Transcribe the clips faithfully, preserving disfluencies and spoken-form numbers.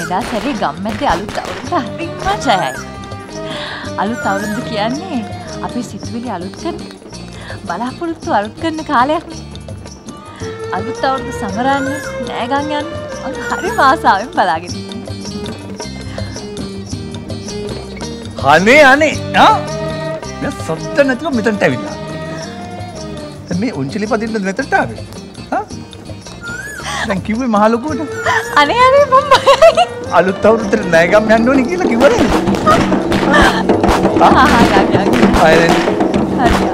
මෙදා සැරේ ගම්මැද්දේ අලුත් අවුරුද්ද හරිම ජයයි. අලුත් අවුරුද්ද කියන්නේ අපේ සිතුවිලි අලුත් කරන බලාපොරොත්තු අලුත් කරන කාලයක්. අලුත් අවුරුද්ද සමරන්න නෑගන් යන්න මම හරිම ආසාවෙන් බලාගෙන ඉන්නවා. අනේ අනේ ආ මම සද්ද නැතිව මෙතනට ඇවිල්ලා. දැන් මේ උන්චිලි පදින්න මෙතනට ආවේ. හා දැන් කිව්වේ මහ ලොකුවට. අනේ අනේ මම අලුත් අවුරුද්දට නෑගම් යන්න ඕනේ කියලා කිව්වනේ. ආ හා යා යා. ආයෙත්. හරි.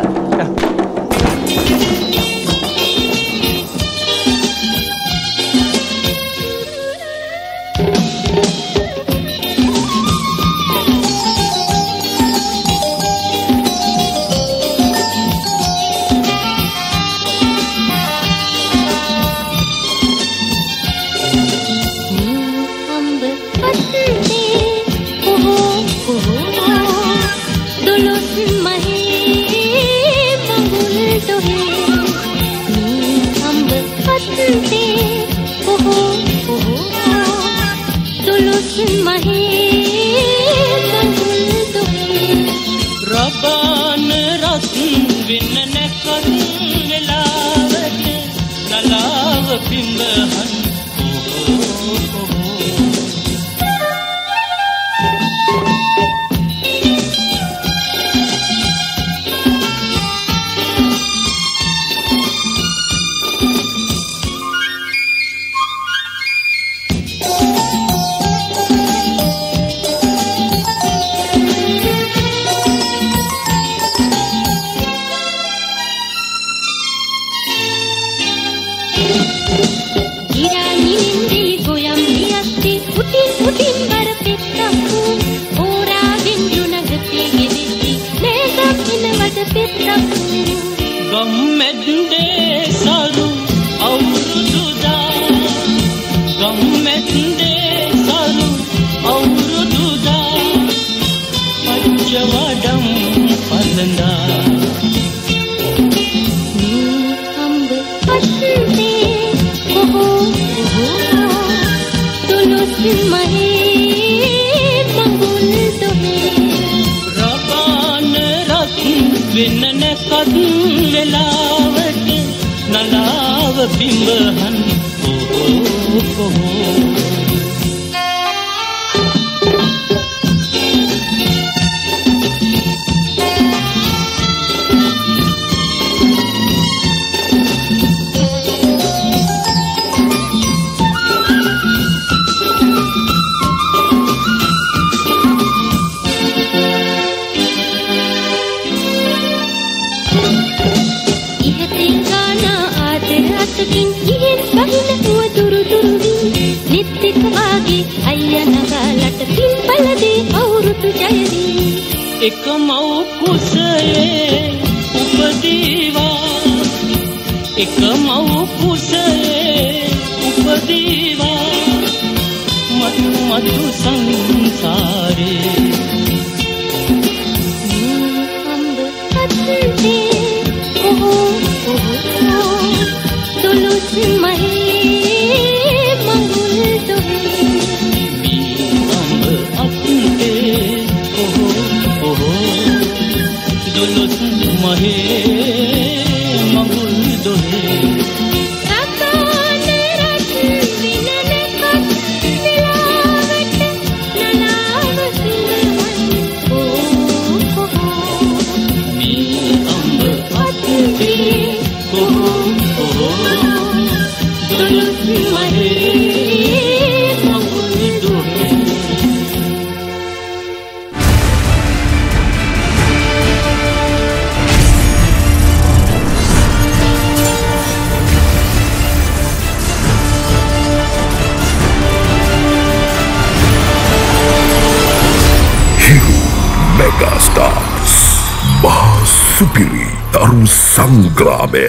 සුපිරි තරු සංග්‍රාමය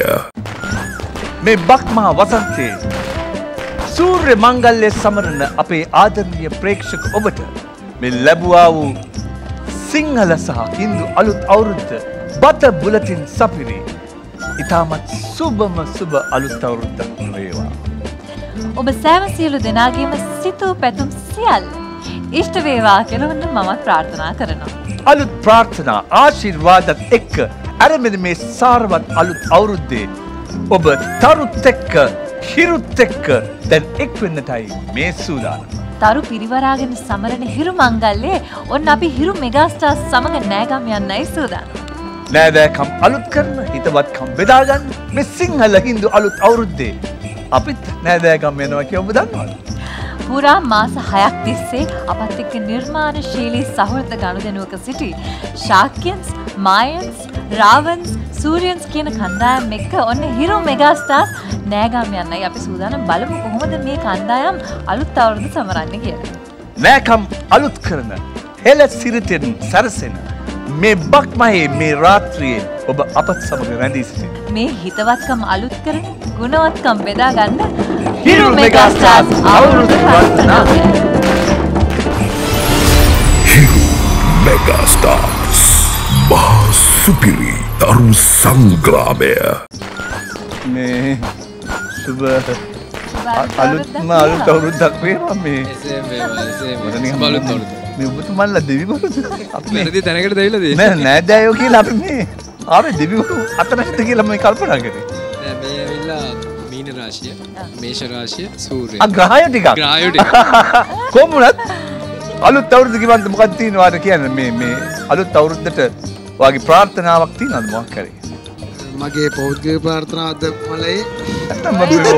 මේ බක්මහා වසන්තයේ සූර්ය මංගල්‍ය සමරන අපේ ආදරණීය ප්‍රේක්ෂක ඔබට මේ ලැබුවා වූ සිංහල සහ හින්දු අලුත් අවුරුද්ද බත බුලතින් සපිරි ඉතාමත් සුබම සුබ අලුත් අවුරුද්දක් වේවා. ඔබ සෑම සියලු දෙනාගේම සිතූ පැතුම් සියල්ල ඉෂ්ට වේවා කියලා ඔන්න මමත් ප්‍රාර්ථනා කරනවා. අලුත් ප්‍රාර්ථනා ආශිර්වාදත් එක්ක අරමෙද මේ සාරවත් අලුත් අවුරුද්දේ ඔබ තරුත් එක්ක හිරුත් එක්ක දැන් එක් වෙන්නටයි මේ සූදානම්. තරු පිරිවරාගෙන සමරන හිරු මංගල්‍යයේ ඔන්න අපි හිරු මෙගාස්ටාර්ස් සමග නෑගම් යන්නයි සූදානම්. නෑදෑකම් අලුත් කරන හිතවත්කම් බෙදාගන්න මේ සිංහල හින්දු අලුත් අවුරුද්දේ අපිත් නෑදෑකම් යනවා කියලා ඔබ දන්නවද? පුරා මාස හයක් තිස්සේ අපත් එක්ක නිර්මාණශීලී සහෘද ගනුදෙනුවක සිටි ශාක්‍යන්ස්, මායන්ස්, රාවන්ස්, සූරියන්ස් කියන කණ්ඩායම් එක්ක ඔන්න හිරු මෙගාස්ටාර්ස් නෑගම් යන්නයි අපි සූදානම්. බලමු කොහොමද මේ කණ්ඩායම් අලුත් අවුරුදු සමරන්නේ කියලා. නෑකම් අලුත් කරන හෙළ සිරිතෙන් සැරසෙන මේ බක්මහේ මේ රාත්‍රියේ ඔබ අපත් සමග රැඳී සිටින මේ හිතවත්කම් අලුත් කරන ගුණවත්කම් බෙදා ගන්න හිරු මෙගාස්ටාර්ස් අවුරුදු ප්‍රාර්ථනාව. Hiru Megastars මහා සුපිරි තරු සංග්‍රාමය. මේ සුබ අලුත්ම අලුත් අවුරුද්දක් වේවා මේ එසේම වේවා එසේම වේවා අලුත් අවුරුද්ද. මේ ඔබතුමන්ලා දෙවිවරුද? අපි වැරදි තැනකට දෙවිලා තියෙන්නේ. නෑ නෑදෑයෝ කියලා අපි මේ ආවේ දෙවිවරු අතරට කියලා මම කල්පනා කරේ. නෑ මේ ඇවිල්ලා මීන රාශිය, මේෂ රාශිය, සූර්යය. ආ ග්‍රහය ටිකක්. ග්‍රහය ටික. කොමුණත් අලුත් අවුරුද්ද කිව්වන්ත මොකක්ද තියෙනවද කියන්නේ මේ මේ අලුත් අවුරුද්දට ඔයාගේ ප්‍රාර්ථනාවක් තියෙනවද මොකක් කරේ? මගේ පෞද්ගලික ප්‍රාර්ථනාවක්ද මලයි නැත්තම්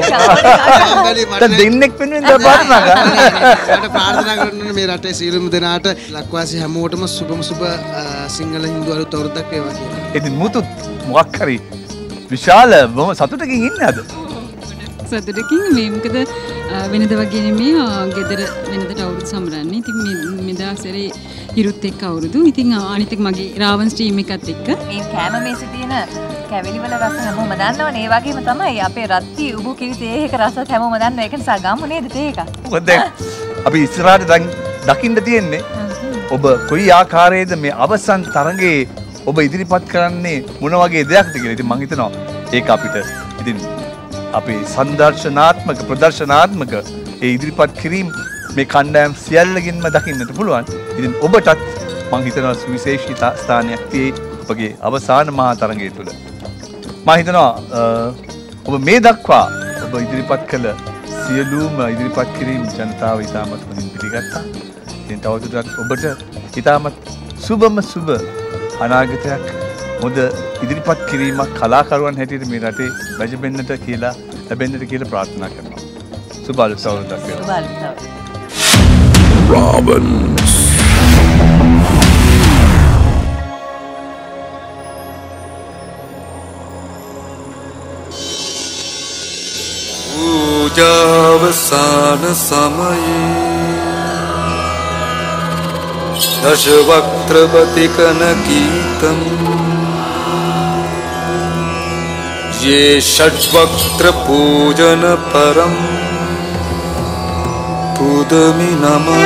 මම දෙන්නෙක් වෙනුවෙන් ප්‍රාර්ථනා කරා. මට ප්‍රාර්ථනා කරන්න මේ රටේ සියලුම දෙනාට ලක්වාසී හැමෝටම සුබම සුබ සිංහල හින්දු අලුත් අවුරුද්දක් වේවා කියලා. ඉතින් මුතුත් මොකක් හරි විශාල බොහොම සතුටකින් ඉන්නේ අද. සතුටකින් මේ මොකද වෙනද වගේ නෙමෙයි ගෙදර වෙනදට අවුරුදු සමරන්නේ. ඉතින් මේ මෙදාසරේ හිරුත් එක්ක අවුරුදු. ඉතින් අනිත් එක මගේ රාවන්ස් ටීම් එකත් එක්ක මේ කෑම මේසෙ තියෙන කැවිලිවල රස හැමෝම දන්නවනේ. ඒ වගේම තමයි අපේ රත්ති උබු කිරි තේ එක රසත් හැමෝම දන්නවා. ඒක නිසා ගමු නේද තේ එක. මොකද අපි ඉස්සරහට දැන් දකින්න තියෙන්නේ ඔබ කොයි ආකාරයේද මේ අවසන් තරඟේ ඔබ ඉදිරිපත් කරන්නේ මොන වගේ දෙයක්ද කියලා. ඉතින් මම හිතනවා ඒක අපිට ඉතින් අපේ සංදර්ශනාත්මක ප්‍රදර්ශනාත්මක ඒ ඉදිරිපත් කිරීම මේ කණ්ඩායම් සියල්ලකින්ම දකින්නට පුළුවන්. ඉතින් ඔබටත් මම හිතනවා සුවිශේෂී ස්ථානයක් තියෙයි ඔබගේ අවසාන මහා තරඟය තුළ. මම හිතනවා ඔබ මේ දක්වා ඔබ ඉදිරිපත් කළ සියලුම ඉදිරිපත් කිරීම ජනතාව ඉතාමත් හොඳින් පිළිගත්තා. ඉතින් තවදුරටත් ඔබට ඉතාමත් සුබම සුබ අනාගතයක් හොඳ ඉදිරිපත් කිරීමක් කලාකරුවන් හැටියට මේ රටේ ලැබෙන්නට කියලා ලැබෙන්නට කියලා ප්‍රාර්ථනා කරනවා. සුබ අලුත් අවුරුද්දක් වේවා. සුබ අලුත් අවුරුද්දක්. Ravens. पूजावसान समये दशवक्त्रवतिकनकीतं ये षड्वक्त्र पूजन परम पुदमि नमः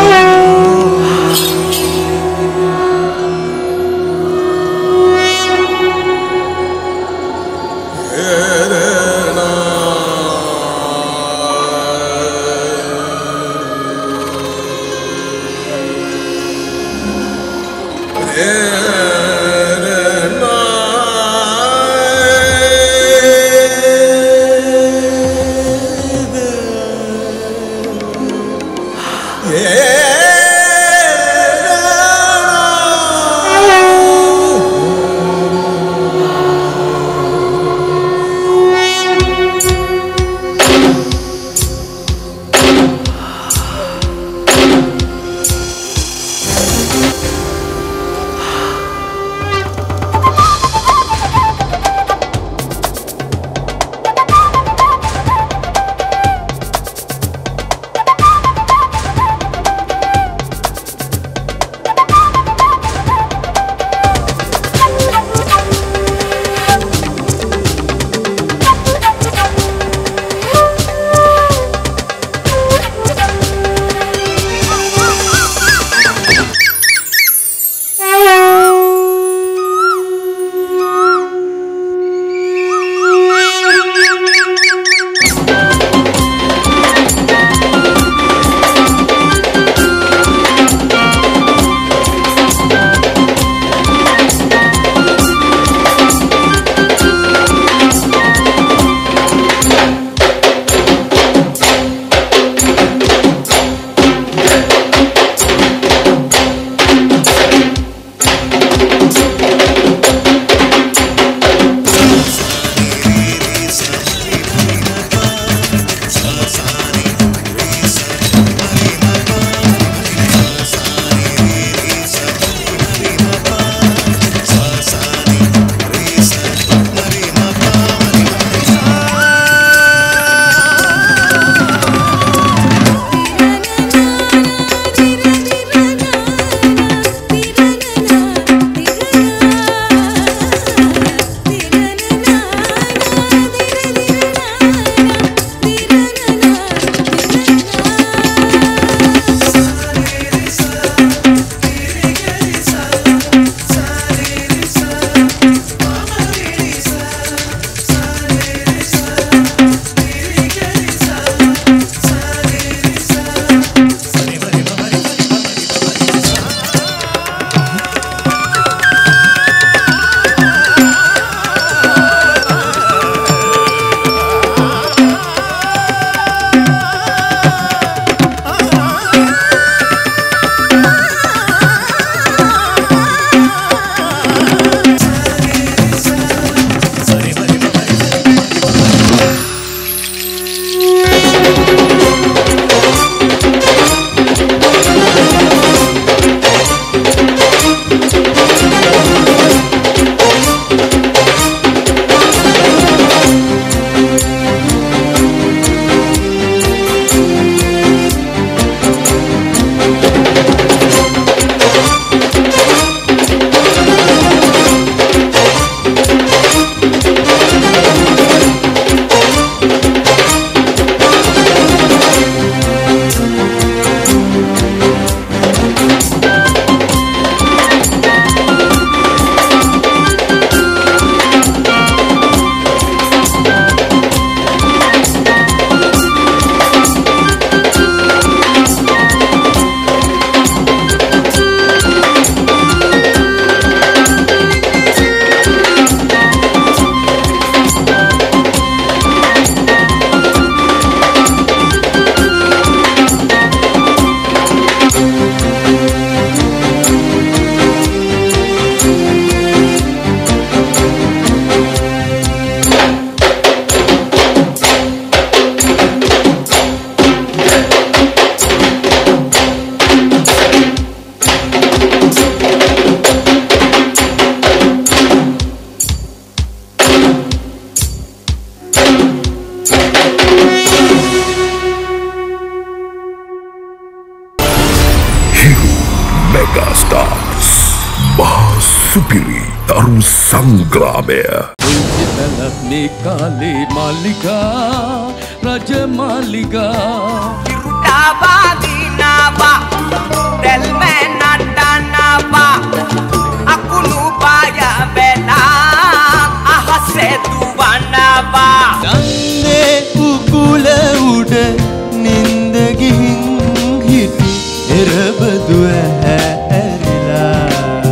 සංග්‍රාමය. මේ කාලේ මාලිගා රජ මාලිගා ඉරුටාවා දිනාවා තෙල්මේ නටනවා අකුණු පාය වෙලා අහසේ දුවනවා දන්නේ උකුල උඩ නින්ද ගිහින් හිටි එරබදු ඇහැරිලා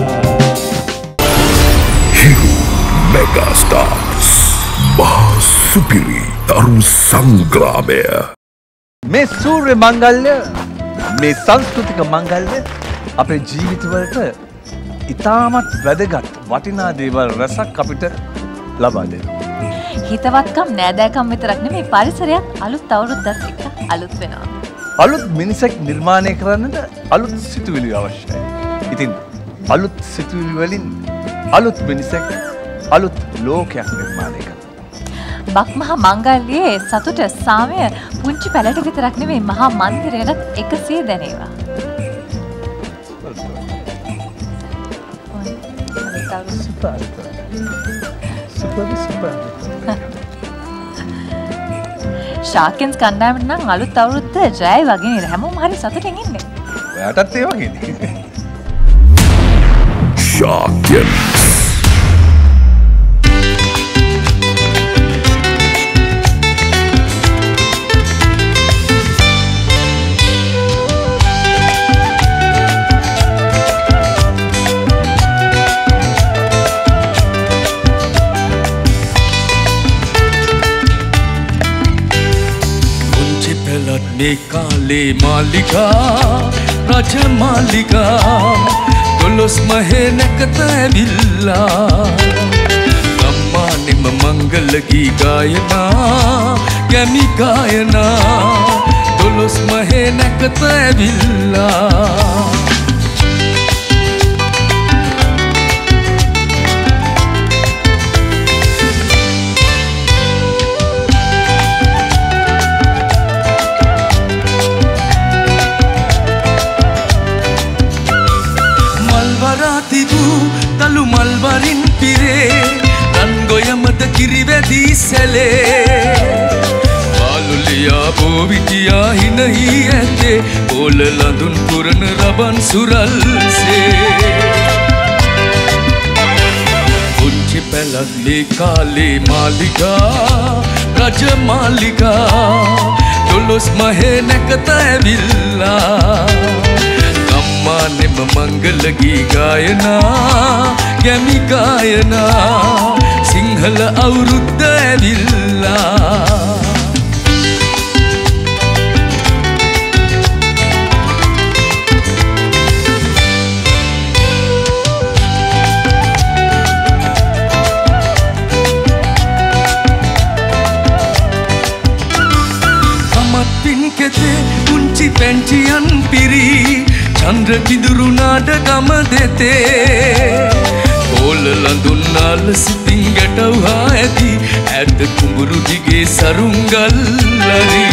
Hero Megastars මහා සුපිරි තරු සංග්‍රාමය. මේ සූර්ය මංගල්‍ය මේ සංස්කෘතික මංගල්‍ය අපේ ජීවිතවලට ඉතාමත් වැදගත් වටිනා දේවල් රසක් අපිට ලබා දෙනවා. හිතවත්කම් නෑදෑකම් විතරක් නෙමෙයි පරිසරයක් අලුත් අවුරුද්දත් එක්ක අලුත් වෙනවා. අලුත් මිනිසෙක් නිර්මාණය කරන්නට අලුත් සිතුවිලි අවශ්‍යයි. ඉතින් අලුත් සිතුවිලි වලින් අලුත් මිනිසෙක් අලුත් ලෝකයක් නිර්මාණය කරනවා. බක්මහා මංගල්‍යයේ සතුට සාමය පුංචි පැලට විතරක් නෙමෙයි මහා මන්දිරයටත් එකසේ දැනේවා. ශාකෙන්ස් කණ්ඩායමට නම් අලුත් අවුරුද්ද ජයයි වගේ නේද? හැමෝම හරි සතුටින් ඉන්නේ. ඔයාටත් ඒ වගේනේ. Sharkins. මේ කාලේ මාලිගා රජ මාලිගා දොළොස් මහේ නැකත ඇවිල්ලා ගම්මානෙම මංගල ගී ගායනා ගැමි ගායනා දොළොස් මහේ නැකත ඇවිල්ලා තලු මල්වරින් පිරේ රන්ගොයමද කිරිවැදී සැලේ පාලුලියා බෝවිටියා හිනහි ඇතේ ඕල ලඳුන් පුරන රබන් සුරල්සේ පුංචි පැලක් මේ කාලේ මාලිගා රජ මාලිගා දොළොස් මහේ නැකත ඇවිල්ලා මානෙම මංගල ගී ගායනා ගැමි ගායනා සිංහල අවුරුද්ද ඇවිල්ලා අමත් පින් කෙතේ පුංචි පැංචියන් පිරී චන්ද්‍ර කිදුරු නාටකම දෙතේ ඕල ලඳුන් නාල සිතින් ගැටවුහා ඇති ඇත කුඹුරු දිගේ සරුංගල්ලරි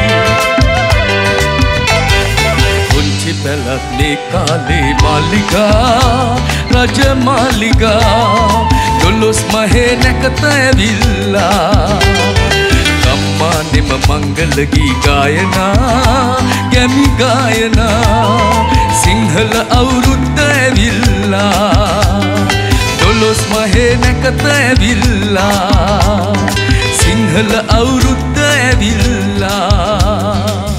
පුංචි පැලක් මේ කාලේ මාලිගා රජ මාලිගා දොළොස් මහේ නැකත ඇවිල්ලා ගම්මානෙම මංගල ගී ගායනා ගැමි ගායනා සිංහල අවුරුද්ද ඇවිල්ලා දොළොස් මහේ නැකත ඇවිල්ලා සිංහල අවුරුද්ද ඇවිල්ලා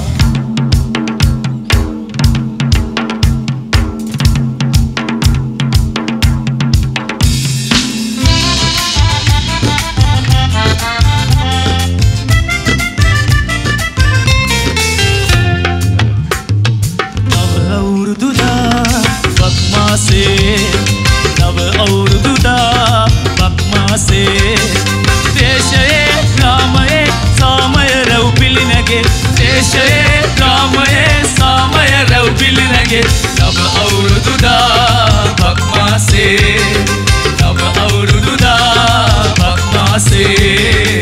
නව අවුරුදුදා බක්මාසේ දේශයේ රාමයේ සාමය රැව් පිළිනගේ දේශයේ රාමයේ සාමය රැව් පිළිනගේ නව අවුරුදුදා බක්මාසේ නව අවුරුදුදා බක්මාසේ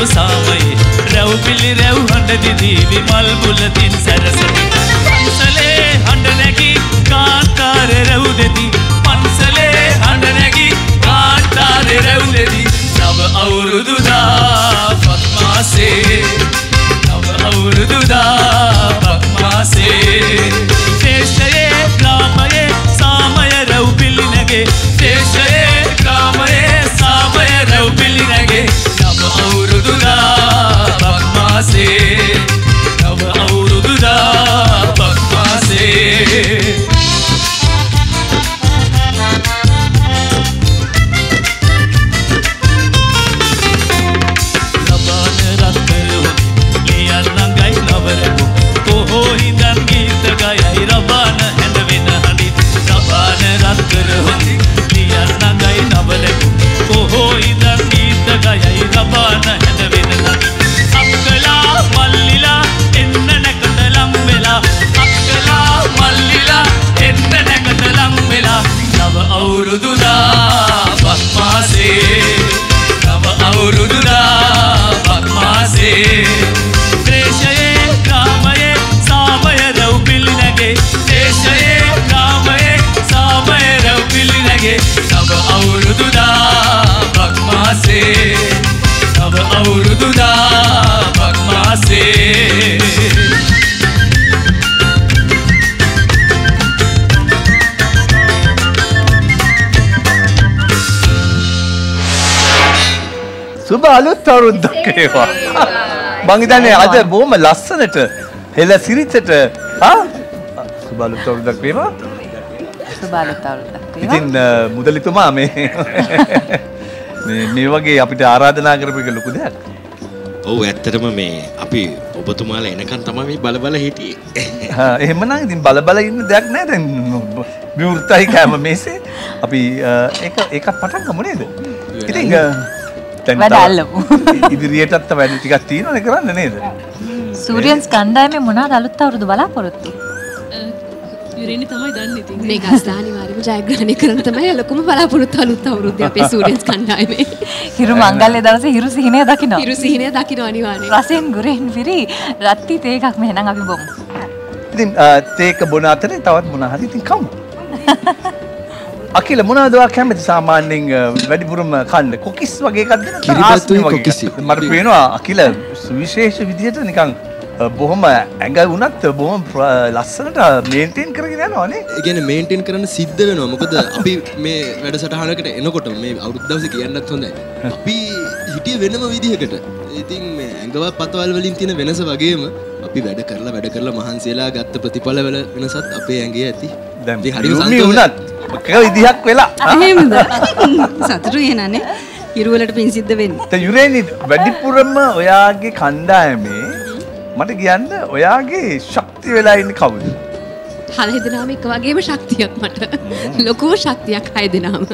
ඔබ සාමයේ රැව් පිළි රැව් හඬ දිදී විමල් බුලතින් සැරසමි පන්සලේ හඬ නැගි කාන්තාර රැව් දෙති පන්සලේ හඬ නැගි කාන්තාර රැව් දෙති නව අවුරුදු දාපක් මාසේ නව අවුරුදු දාපක් මාසේ දේශයේ ග්‍රාමයේ සාමය රැව් පිළි නැගේ දේශයේ ග්‍රාමයේ සාමය රැව් පිළි නැගේ නව අවුරුදු දාපක් මාසේ නව අවුරුදු දාපක් මාසේ සුබ අලුත් අවුරුද්දක් වේවා. මං හිතන්නේ අද බොහොම ලස්සනට හෙළ සිරිතට ආ සුබ අලුත් අවුරුද්දක් වේවා. සුබ අලුත් අවුරුද්දක් වේවා. ඉතින් මුදලිතුමා මේ මේ මේ වගේ අපිට ආරාධනා කරපු එක ලොකු දෙයක්. ඔව් ඇත්තටම මේ අපි ඔබතුමාලා එනකන් තමයි මේ බල බල හිටියේ. හා එහෙමනම් ඉතින් බල බල ඉන්න දෙයක් නැහැ දැන් විවෘතයි කැම මේසේ. අපි ඒක ඒක පටන් ගමු නේද? ඉතින් වැඩ අල්ලමු. ඉදිරියටත් වැඩ ටිකක් තියෙනවනේ කරන්න නේද? සූර්යන්ස් කණ්ඩායමේ මොනවාද අලුත් අවුරුදු බලාපොරොත්තු? යුරේනි තමයි දන්නේ ඉතින්. මේක අනිවාර්යයෙන්ම ජයග්‍රහණය කරන්න තමයි ලොකුම බලාපොරොත්තු අලුත් අවුරුද්දේ අපේ සූර්යන්ස් කණ්ඩායමේ. හිරු මංගල්‍ය දවසේ හිරු සිහිනය දකින්න. හිරු සිහිනය දකින්න අනිවාර්යයෙන්. රසෙන් ගුරෙන් පිරි රත්ති තේ එකක් මෙහෙනම් අපි බොමු. ඉතින් තේක බොන අතරේ තවත් මොනවා හරි ඉතින් කමු. අකිල මොනවද ඔයා කැමති සාමාන්‍යයෙන් වැඩිපුරම කන්න කොකිස් වගේ එකක් දෙන්න කිරිබත්තුයි කොකිසි මට පේනවා අකිල සුවිශේෂ විදිහට නිකන් බොහොම ඇඟ වුණත් බොහොම ලස්සනට මේන්ටේන් කරගෙන යනවා නේ. ඒ කියන්නේ මේන්ටේන් කරන්න සිද්ධ වෙනවා. මොකද අපි මේ වැඩසටහනකට එනකොට මේ අවුරුදු දවසේ කියන්නත් හොඳයි. අපි හිටියේ වෙනම විදිහකට. ඉතින් මේ ඇඟව පතවල් වලින් තියෙන වෙනස වගේම අපි වැඩ කරලා වැඩ කරලා මහන්සියලා ගත්ත ප්‍රතිඵල වල වෙනසත් අපේ ඇඟේ ඇති. දැන් හරිම වුණත් එක විදිහක් වෙලා. එහෙමද? සතුටු වෙනනේ. හිරුවලට පින් සිද්ධ වෙන්නේ. දැන් යුරේනි වැඩිපුරම ඔයාගේ කණ්ඩායමේ මට කියන්න ඔයාගේ ශක්තිය වෙලා ඉන්නේ කවුද? හල දෙනාම එක වගේම ශක්තියක් මට. ලොකු ශක්තියක් හය දෙනාම.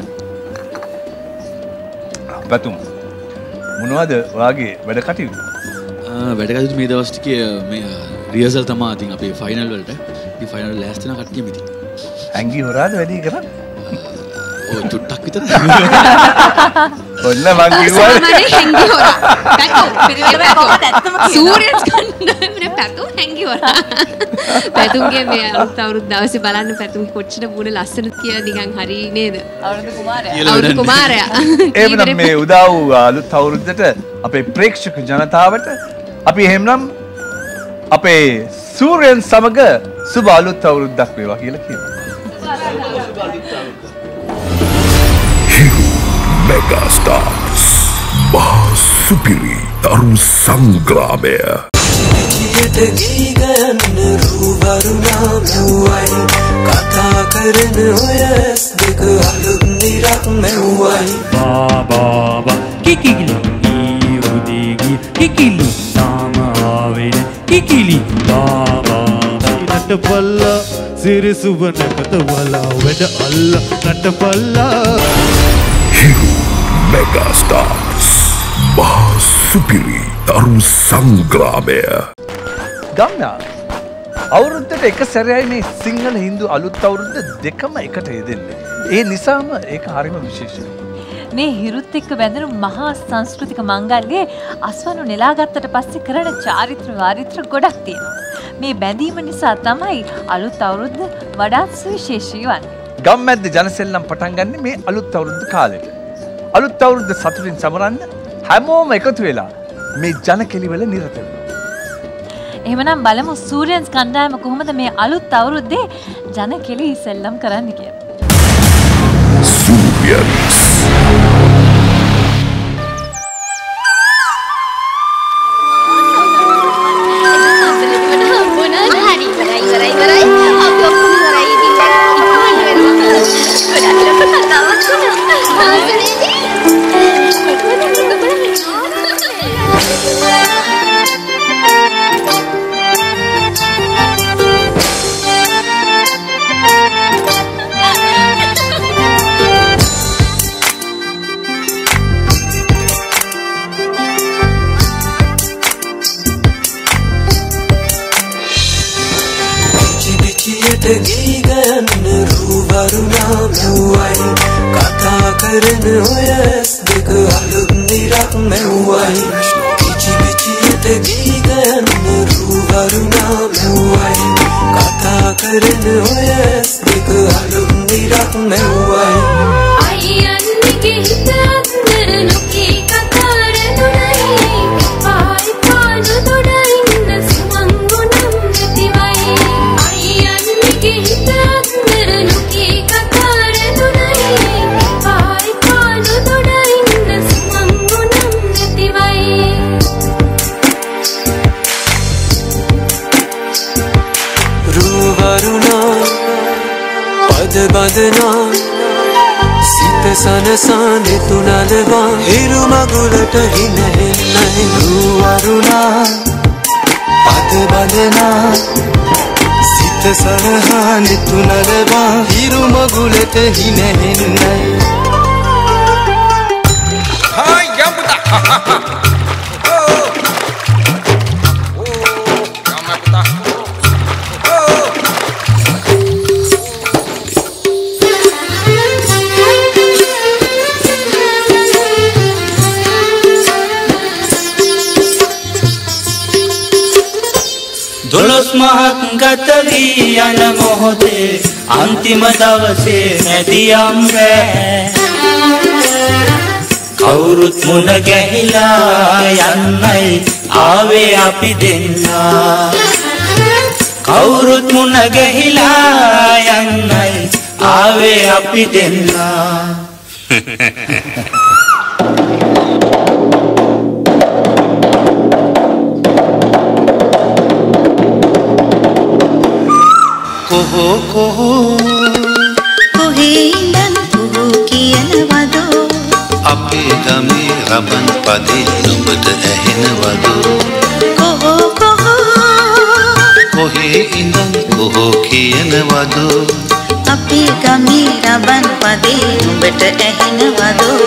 පැතුම් මොනවද ඔයාගේ වැඩ කටයුතු? ආ වැඩ කටයුතු මේ දවස් ටිකේ මේ රිහර්සල් තමයි ඉතින් අපේ ෆයිනල් වලට. ඉතින් ෆයිනල් ලෑස්ති වෙන කට්ටියම ඉතින්. ඇඟි හොරාද වැඩි කරන්නේ? ඔය චුට්ටක් විතර. ඔන්න මං කිව්වා සාමාන්‍ය හැංගි හොරා. පැතු පිරිවෙල කොහොමද ඇත්තම කියනවා. සූර්යස් කණ්ඩායමේ පැතු හැංගි හොරා. පැතුන්ගේ මේ අලුත් අවුරුදු දවසේ බලන්න පැතුන් කොච්චර බුණ ලස්සනද කියලා නිකන් හරි නේද? අවුරුදු කුමාරයා. අවුරුදු කුමාරයා. එහෙනම් මේ උදා වූ අලුත් අවුරුද්දට අපේ ප්‍රේක්ෂක ජනතාවට අපි එහෙමනම් අපේ සූර්යන් සමග සුබ අලුත් අවුරුද්දක් වේවා කියලා කියමු. Hiru Megastars මහා සුපිරි තරු සංග්‍රාමය කතා කරන ඔය දෙක අලුත් නිරක් මෙව්වයි බාබාබා කිකිලි ඊඋදීගි කිකිලි තාම ආවෙන කිකිලි බාබා නටපල්ලා සිරිසුව නැකතවලා වැඩ අල්ල නටපල්ලා Hiru Megastars මහා සුපිරි තරු සංග්‍රාමය ගම්නා අවුරුද්දට එක සැරයයි මේ සිංහල හින්දු අලුත් අවුරුද්ද දෙකම එකට යෙදෙන්නේ. ඒ නිසාම ඒක හරිම විශේෂයි. මේ හිරුත් එක්ක බැඳුණු මහා සංස්කෘතික මංගල්‍යයේ අස්වනු නෙලාගත්තට පස්සේ කරන චාරිත්‍ර වාරිත්‍ර ගොඩක් තියෙනවා. මේ බැඳීම නිසා තමයි අලුත් අවුරුද්ද වඩාත් සුවිශේෂී වන්නේ. ගම්මැද්ද ජනසෙල්ලම් පටන් ගන්න මේ අලුත් අවුරුද්ද කාලෙට. අලුත් අවුරුද්ද සතුටින් සමරන්න හැමෝම එකතු වෙලා මේ ජනකෙලිවල නිරත වෙනවා. එහෙමනම් බලමු සූර්යන්ස් කණ්ඩායම කොහොමද මේ අලුත් අවුරුද්දේ ජනකෙලි සෙල්ලම් කරන්න කියලා. Surians. කතා කරන ඔය දෙක අලුත් නිරක් මෙව්වයි පිචි පිචියට ගීගයන්න රුවරුණා මෙව්වයි කතා කරන ඔය දෙක අලුත් නිරක් මෙව්වයි අයියන්ගේ හිතක් නරනොකී කතාරනුනයි පායි පානු දොඩයින්න සුමංගුනම් නැතිවයි අයියන්ගේ හිතක් නරනොකී බඳනා සිත සනසා නෙතුනලවා හිරු මගුලට හිනහෙන්නයි රුවරුණා පද බඳනා සිත සනහා නෙතුනලවා හිරු මගුලට හිනහෙන්නයි හායි යම්පුතා දොළොස් මහක් ගත වී යන මොහොතේ අන්තිම දවසේ නැදියම් රෑ කවුරුත් මුණ ගැහිලා යන්නයි ආවේ අපි දෙන්නා කවුරුත් මුණ ගැහිලා යන්නයි ආවේ අපි දෙන්නා කොහෝ කොහෝ කොහේ ඉඳන් කොහෝ කියනවදෝ අපේ ගමේ රබන් පදේ නුඹට ඇහෙනවදෝ කොහෝ කොහෝ කොහේ ඉඳන් කොහෝ කියනවදෝ අපේ ගමේ රබන් පදේ නුඹට ඇහෙනවදෝ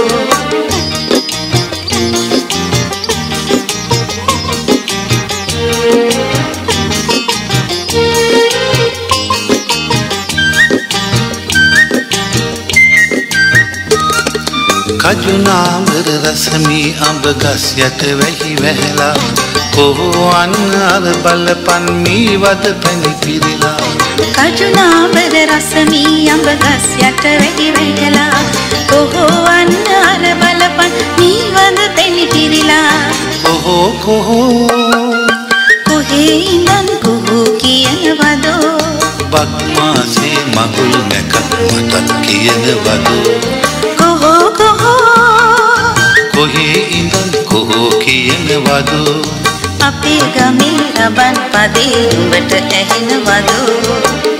කජුනාමර රසමී අඹ ගස් යට වැහි වැහැලා කොහෝ අන්න අර බලපන් මී වද පැණි පිරিলা කජුනාමර රසමී අඹ ගස් යට වැහි වැහැලා කොහෝ අන්න අර බලපන් මී වද පැණි පිරিলা කොහෝ කොහෝ කොහේ ඉඳන් කොහෝ කියනවදෝ බක්මාසේ මගුල් නැකත් මටත් කියනවදෝ කොහෝ කොහෝ කොහේ ඉඳන් කොහෝ කියනවදෝ අපේ ගමේ රබන් පදේ නුඹට ඇහෙනවදෝ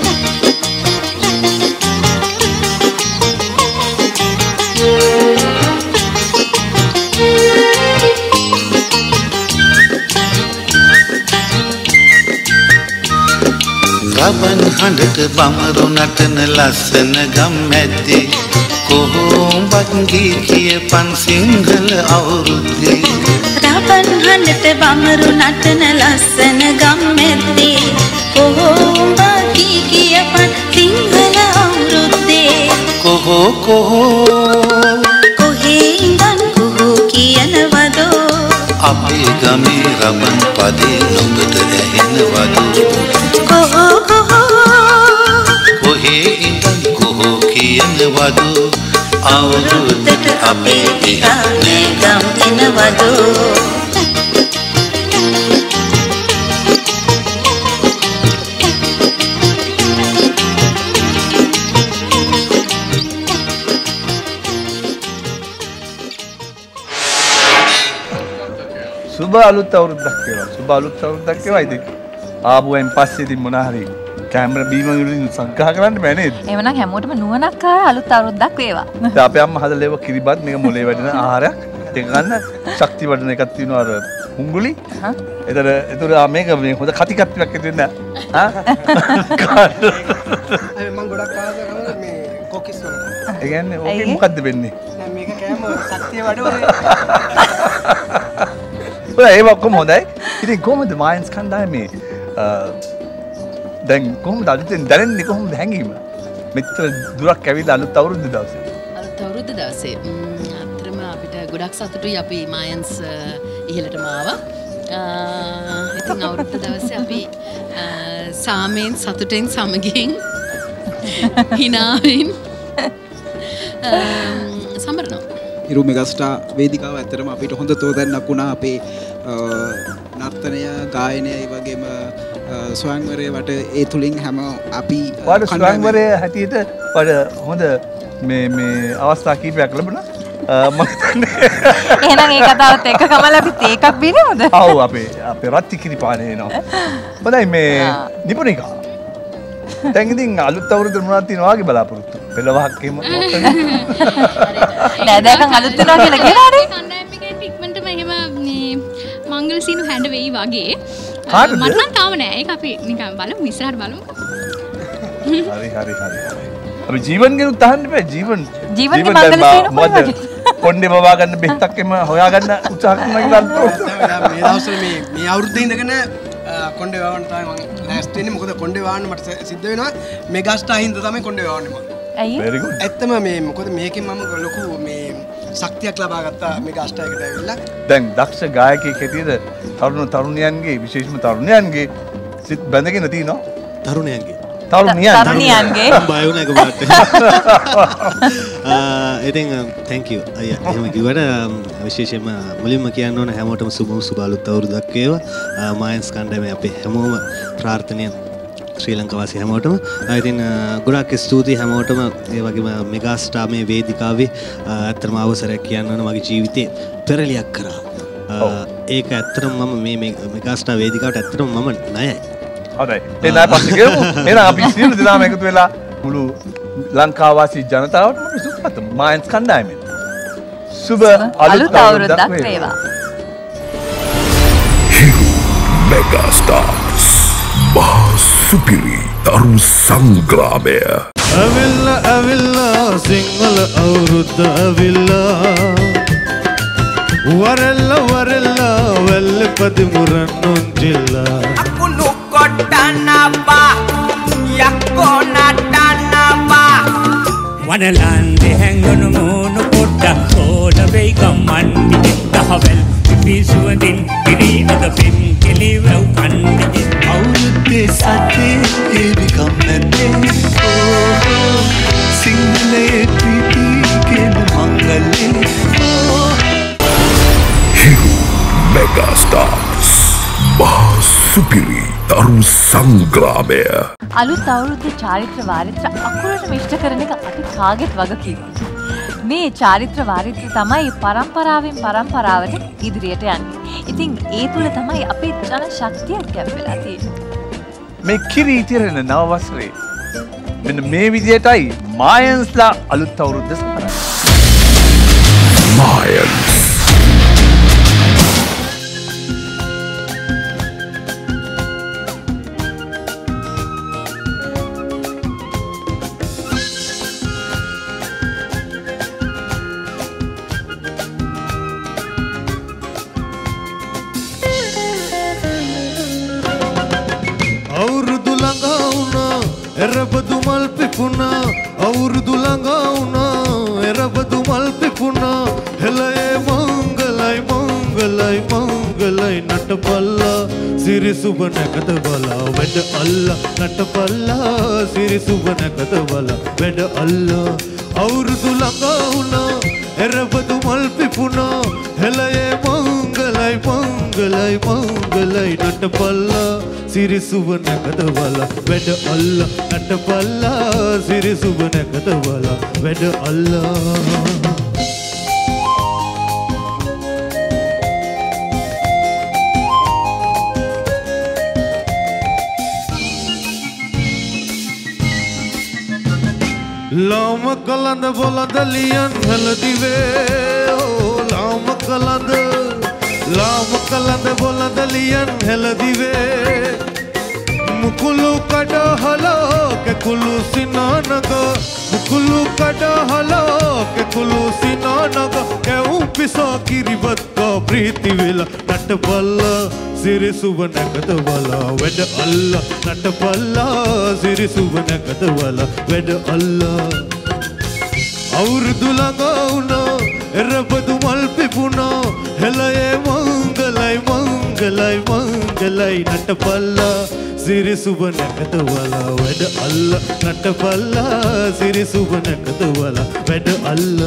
රබන් හඬට බමරු නටන ලස්සන ගම්මැද්දේ කොහොඹත් ගී කියපන් සිංහල අවුරුද්දේ රබන් හඬට බමරු නටන ලස්සන ගම්මැද්දේ කොහොඹ ගී කියපන් සිංහල අවුරුද්දේ කොහෝ කොහෝ කොහේ අපේ ගමේ රබන් පදේ නොබට ඇහෙනවද කොහෝ කොහෝ කොහේ ඉඳන් කොහෝ කියනවද අවුරුද්දට අපේ දිහා නේගම් එනවද සුබ අලුත් අවුරුද්දක් කියලා. සුබ අලුත් අවුරුද්දක් කියලා ඉතින් ආපුවෙන් පස්සේ ඉතින් මොනවා හරි කැමරා බීම වලින් සංග්‍රහ කරන්න බෑ නේද? එහෙමනම් හැමෝටම නුවණක් ආ අලුත් අවුරුද්දක් වේවා. දැන් අපේ අම්මා හදලා ඒව කිරිබත් මේක මොලේ වැඩෙන ආහාරයක්. ඒක ගන්න ශක්ති වඩන එකක් තියෙනවා අර හුඟුලි. හා. ඒතර ඒතර මේක මේ හොඳ කති කත්තියක් ඇති වෙන්න. හා. මම ගොඩක් ආසයි මේ කොකිස් වලට. ඒ කියන්නේ ඕකේ මොකද්ද වෙන්නේ? දැන් මේක කෑම ශක්තිය වඩවල ඔය ඒක කොහොම හොඳයි. ඉතින් කොහොමද මායන්ස් කණ්ඩායමේ දැන් කොහොමද අලුතෙන් දැනෙන්නේ කොහොමද හැංගීම? මෙච්චර දුරක් ඇවිල්ලා අලුත් අවුරුද්ද දවසේ. අලුත් අවුරුද්ද දවසේ අත්‍තරම අපිට ගොඩක් සතුටුයි අපි මායන්ස් ඉහළටම ආවා. ඉතින් අවුරුද්ද දවසේ අපි සාමයෙන් සතුටෙන් සමගින් හිනාවෙන් සමරනවා. ඉරු මෙගස්ටා වේදිකාව ඇත්තටම අපිට හොඳ තෝදැන්නක් වුණා අපේ නර්තනය ගායනය ඒ වගේම ස්වයංවරය වට ඒ තුලින් හැම අපි වාට ස්වයංවරය හැටියට වඩ හොඳ මේ මේ අවස්ථා කීපයක් ලැබුණා මම හිතන්නේ එහෙනම් ඒ කතාවත් එක්ක කමල අපි තේකක් බිනමුද? ඔව් අපේ අපේ රත්ති කිරිපානේ එනවා. හොඳයි මේ නිපුණිකා. දැන් ඉතින් අලුත් අවුරුද්ද මොනවද තියෙනවා වගේ බලාපොරොත්තු? පෙළවහක් එහෙම නෑ දැන් අලුත් වෙනවා කියලා කියලානේ. කණ්ඩායම් එකෙන් ඉක්මනටම එහෙම මේ මංගල සීනු හැඬ වෙයි වගේ. කාටද? මට නම් තාම නෑ. ඒක අපි නිකන් බලමු ඉස්සරහට බලමුකෝ. හරි හරි හරි හරි. අපි ජීවන් ගෙනුත් අහන්න බෑ ජීවන්. ජීවන්ගේ මංගල සීනු කොහොමද? කොණ්ඩේ බවා ගන්න බෙහෙතක් එම හොයා ගන්න උත්සාහ කරනවා කියලා මේ දවස්වල මේ මේ අවුරුද්දේ ඉඳගෙන කොණ්ඩේ වවන්න තමයි මම ලෑස්ති වෙන්නේ. මොකද කොණ්ඩේ වවන්න මට සිද්ධ වෙනවා මෙගාස්ටා හින්දා තමයි කොණ්ඩේ වවන්නේ මම. ඇයි? very good. ඇත්තම මේ මොකද මේකෙන් මම ලොකු මේ ශක්තියක් ලබා ගත්තා මෙගාස්ටා එකට ඇවිල්ලා. දැන් දක්ෂ ගායකයෙක් හැටියට තරුණ තරුණියන්ගේ විශේෂම තරුණියන්ගේ සිත් බැඳගෙන තිනවා. තරුණයන්ගේ තරුණියන් තරුණියන්ගේ බය වුණා එකපාරට. ඉතින් thank you අයියා එහෙම කිව්වට විශේෂයෙන්ම මුලින්ම කියන්න ඕන හැමෝටම සුබම සුබ අලුත් අවුරුද්දක් වේවා. මායන්ස් කණ්ඩායමේ අපේ හැමෝම ප්‍රාර්ථනීය ශ්‍රී ලංකාවාසී හැමෝටම. ඉතින් ගොඩාක් ස්තුතියි හැමෝටම. ඒ වගේම මෙගාස්ටාර් මේ වේදිකාවේ ඇත්තටම අවසරයක් කියන්න ඕන මගේ ජීවිතේ පෙරලියක් කරා. ඒක ඇත්තටම මම මේ මෙගාස්ටාර් වේදිකාවට ඇත්තටම මම ණයයි. හොඳයි. ඒ ණය පස්සේ ගෙවමු. එහෙනම් අපි සියලු දෙනාම එකතු වෙලා මුළු ලංකාවාසී ජනතාවට අපි සුබ පතමු. මායන්ස් කණ්ඩායමෙන් සුබ අලුත් අවුරුද්දක් වේවා. Mega Stars Mahasupiri Taru Sangramaya Avilla Avilla Sinhala Avurudda Avilla Varella Varella Velle Padimurannunjilla Akunu Kotanaba Yakko Natanaba Vanalande Hanganu Moonu Kotta Soda Vegam Mandi Dahavel Visuandin Giri Ada Pim Kilivel Pandi අවුරුද්දේ සතේ ඒවිකම් නැත්තේ ඕ සිංහලේ ප්‍රීති කියන මංගලේ Hiru Mega Stars Mahasupiri Taru Sangramaya අලුත් අවුරුද්දේ චාරිත්‍ර වාරිත්‍ර අකුරට මිෂ්ඨ කරන එක අපි කාගෙත් වගකීමක්. මේ චාරිත්‍ර වාරිත්‍ර තමයි පරම්පරාවෙන් පරම්පරාවට ඉදිරියට යන්නේ. ඉතින් ඒ තුල තමයි අපේ ජන ශක්තියක් ගැඹෙලා තියෙන්නේ. මේ කිරි ඉතිරෙන නව වසරේ මෙන්න මේ විදියටයි මායන්ස්ලා අලුත් අවුරුද්ද සමරන්නේ. Mayans Erabadu malpipuna Aurudu langauna Erabadu malpipuna Helai mangalai mangalai mangalai සිරි සුබ නැකත බලා වැඩ අල්ලා නටපල්ලා සිරි සුබ නැකත බලා වැඩ අල්ලා අවුරුදු ළඟා වුණා එරබදු මල් පිපුණා හෙළයේ මංගලයි මංගලයි මංගලයි නටපල්ලා සිරි සුබ නැකත බලා වැඩ අල්ලා නටපල්ලා සිරි සුබ නැකත බලා වැඩ අල්ලා लाम कलंद बोलंद लियन हल दिवे ओ लाम कलंद लाम कलंद बोलंद लियन हल दिवे मुकुलु कड हलो के कुलु सिनानग मुकुलु कड हलो के कुलु सिनानग के उपिसा किरिबत का प्रीति वेला नटपल्ला सिरि सुब නැකත වලා වැඩ අල්ලා නටපල්ලා සිරි සුබ නැකත වලා වැඩ අල්ලා අවුරුදු ළඟා වුණා එරබදු මල් පිපුණා හෙළයේ මංගලයි මංගලයි මංගලයි නටපල්ලා සිරි සුබ නැකත වලා වැඩ අල්ලා නටපල්ලා සිරි සුබ නැකත වලා වැඩ අල්ලා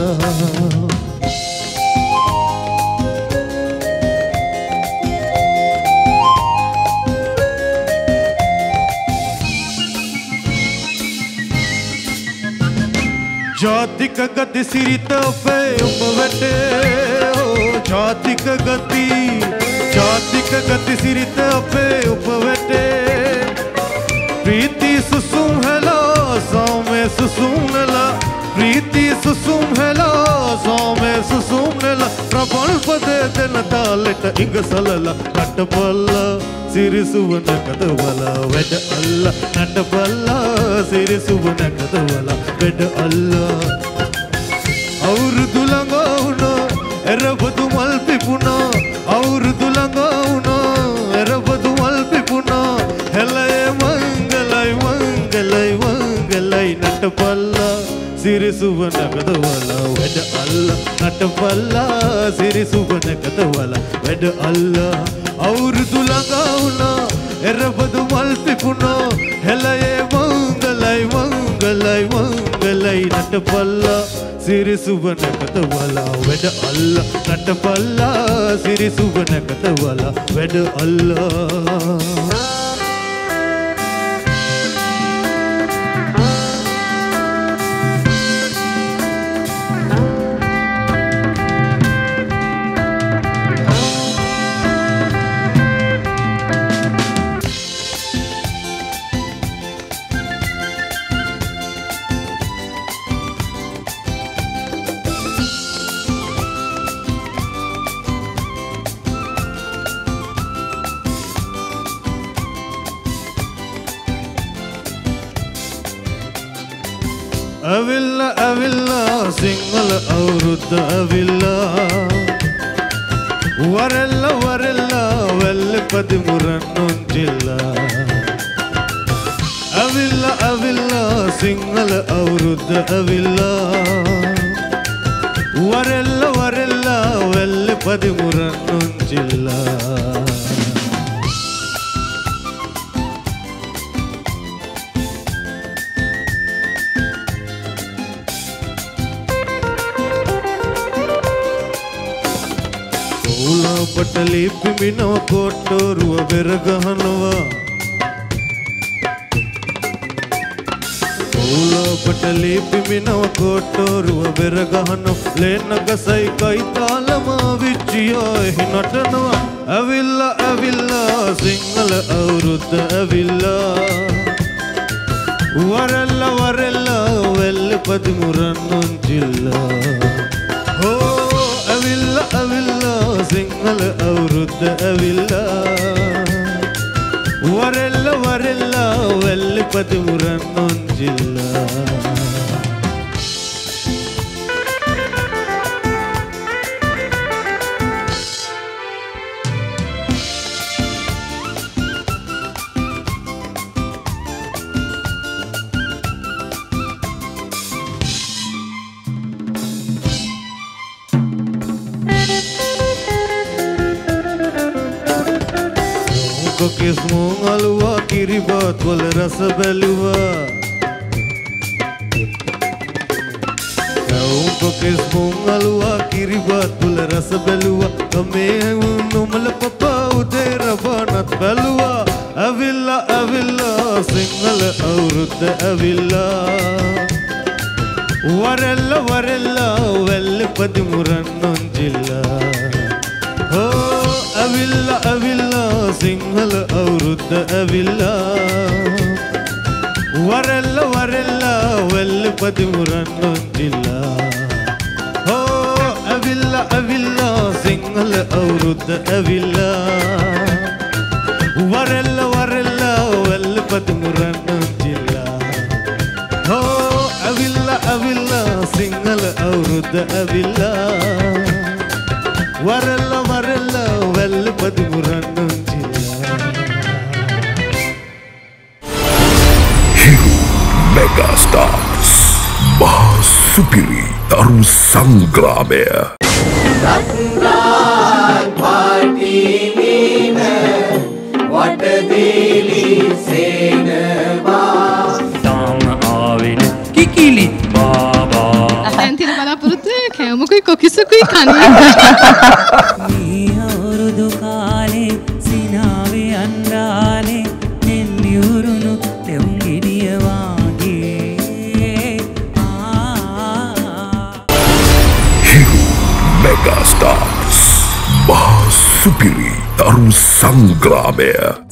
जातिक गति सिरित पे उपवटे हो जातिक गति जातिक गति सिरित पे उपवटे प्रीति सुसुम हेला सामे सुसुम नला प्रीति सुसुम हेला सामे सुसुम नला प्रबल पदे दिन तालट इंग सलला नटपल्ला सिरि सुब නැකත වලා වැඩ අල්ලා නටපල්ලා සිරි සුබ නැකත වලා වැඩ අල්ලා අවුරුදු ළඟා වුණා එරබදු මල් පිපුණා අවුරුදු ළඟා වුණා එරබදු මල් පිපුණා හෙළයේ මංගලයි මංගලයි මංගලයි නටපල්ලා සිරි සුබ නැකත වලා වැඩ අල්ලා නටපල්ලා සිරි සුබ නැකත වලා වැඩ අල්ලා අවුරුදු ළඟා වුණා එරබදු මල් පිපුණා හෙළයේ මංගලයි මංගලයි මංගලයි නටපල්ලා සිරි සුබ නැකත වලා වැඩ අල්ලා නටපල්ලා සිරි සුබ නැකත වලා වැඩ අල්ලා अविल्ला अविल्ला सिंगल අවුරුද්ද අවිල්ලා වරෙල්ලා වරෙල්ලා වෙල්පදි මුරන්නුන් ජිල්ලා අවිල්ලා අවිල්ලා සිංහල අවුරුද්ද අවිල්ලා වරෙල්ලා වරෙල්ලා වෙල්පදි මුරන්නුන් ජිල්ලා पटली पिमिनो कोटोरुव बेरगहनवा पूला पटली पिमिनो कोटोरुव बेरगहनो लेनग सै कई तालमा विचियो ही नटनवा अविल्ला अविल्ला सिंगल අවුරුද්ද अविल्ला वरल्ला वरल्ला वेल्पदि मुरन्नुन जिल्ला हो अविल्ला अविल्ला सिंगल අවුරුද්ද अविल्ला वरल्ला वरल्ला वेल्पदि मुरन्नुन जिल्ला කෙස් මුං අලුවා කිරිබත් වල රස බැලුවා කවුම් කෙස් මුං අලුවා කිරිබත් වල රස බැලුවා ගමේ නොමල පපා උදේ රබනත් බැලුවා ඇවිල්ලා ඇවිල්ලා සිංහල අවුරුද්ද ඇවිල්ලා වරෙල්ල වරෙල්ල වෙල්ල පදිමුරන් නොන්ජිල්ලා හෝ ඇවිල්ලා ඇවිල්ලා සිංහල අවුරුද්ද ඇවිල්ලා වරෙල්ල වරෙල්ල වෙල්ල පදිමුරන් නොන්ජිල්ලා හෝ ඇවිල්ලා ඇවිල්ලා සිංහල අවුරුද්ද ඇවිල්ලා වරෙල්ල වරෙල්ල වෙල්ල පදිමුරන් නොන්ජිල්ලා හෝ ඇවිල්ලා ඇවිල්ලා සිංහල අවුරුද්ද ඇවිල්ලා වරෙල්ල වරෙල්ල වෙල්ල පදිමුරන් නොන්ජිල්ලා Hiru Mega Stars මහා සුපිරි තරු සංග්‍රාමය රත්නාන් පාටිමින වටදීලි සේනවා තාම ආවෙන කිකිලි බාබා දැන් තියෙන බලාපොරොත්තු කෑමකුයි කොකිසකුයි කන්නේ මේ අවුරුදු කාලේ සිනාවේ අන්දාලේ නෙල්ලියුරුණු දෙවුම් ගෙඩිය වාගේ Hiru Mega Stars මහා සුපිරි තරු සංග්‍රාමය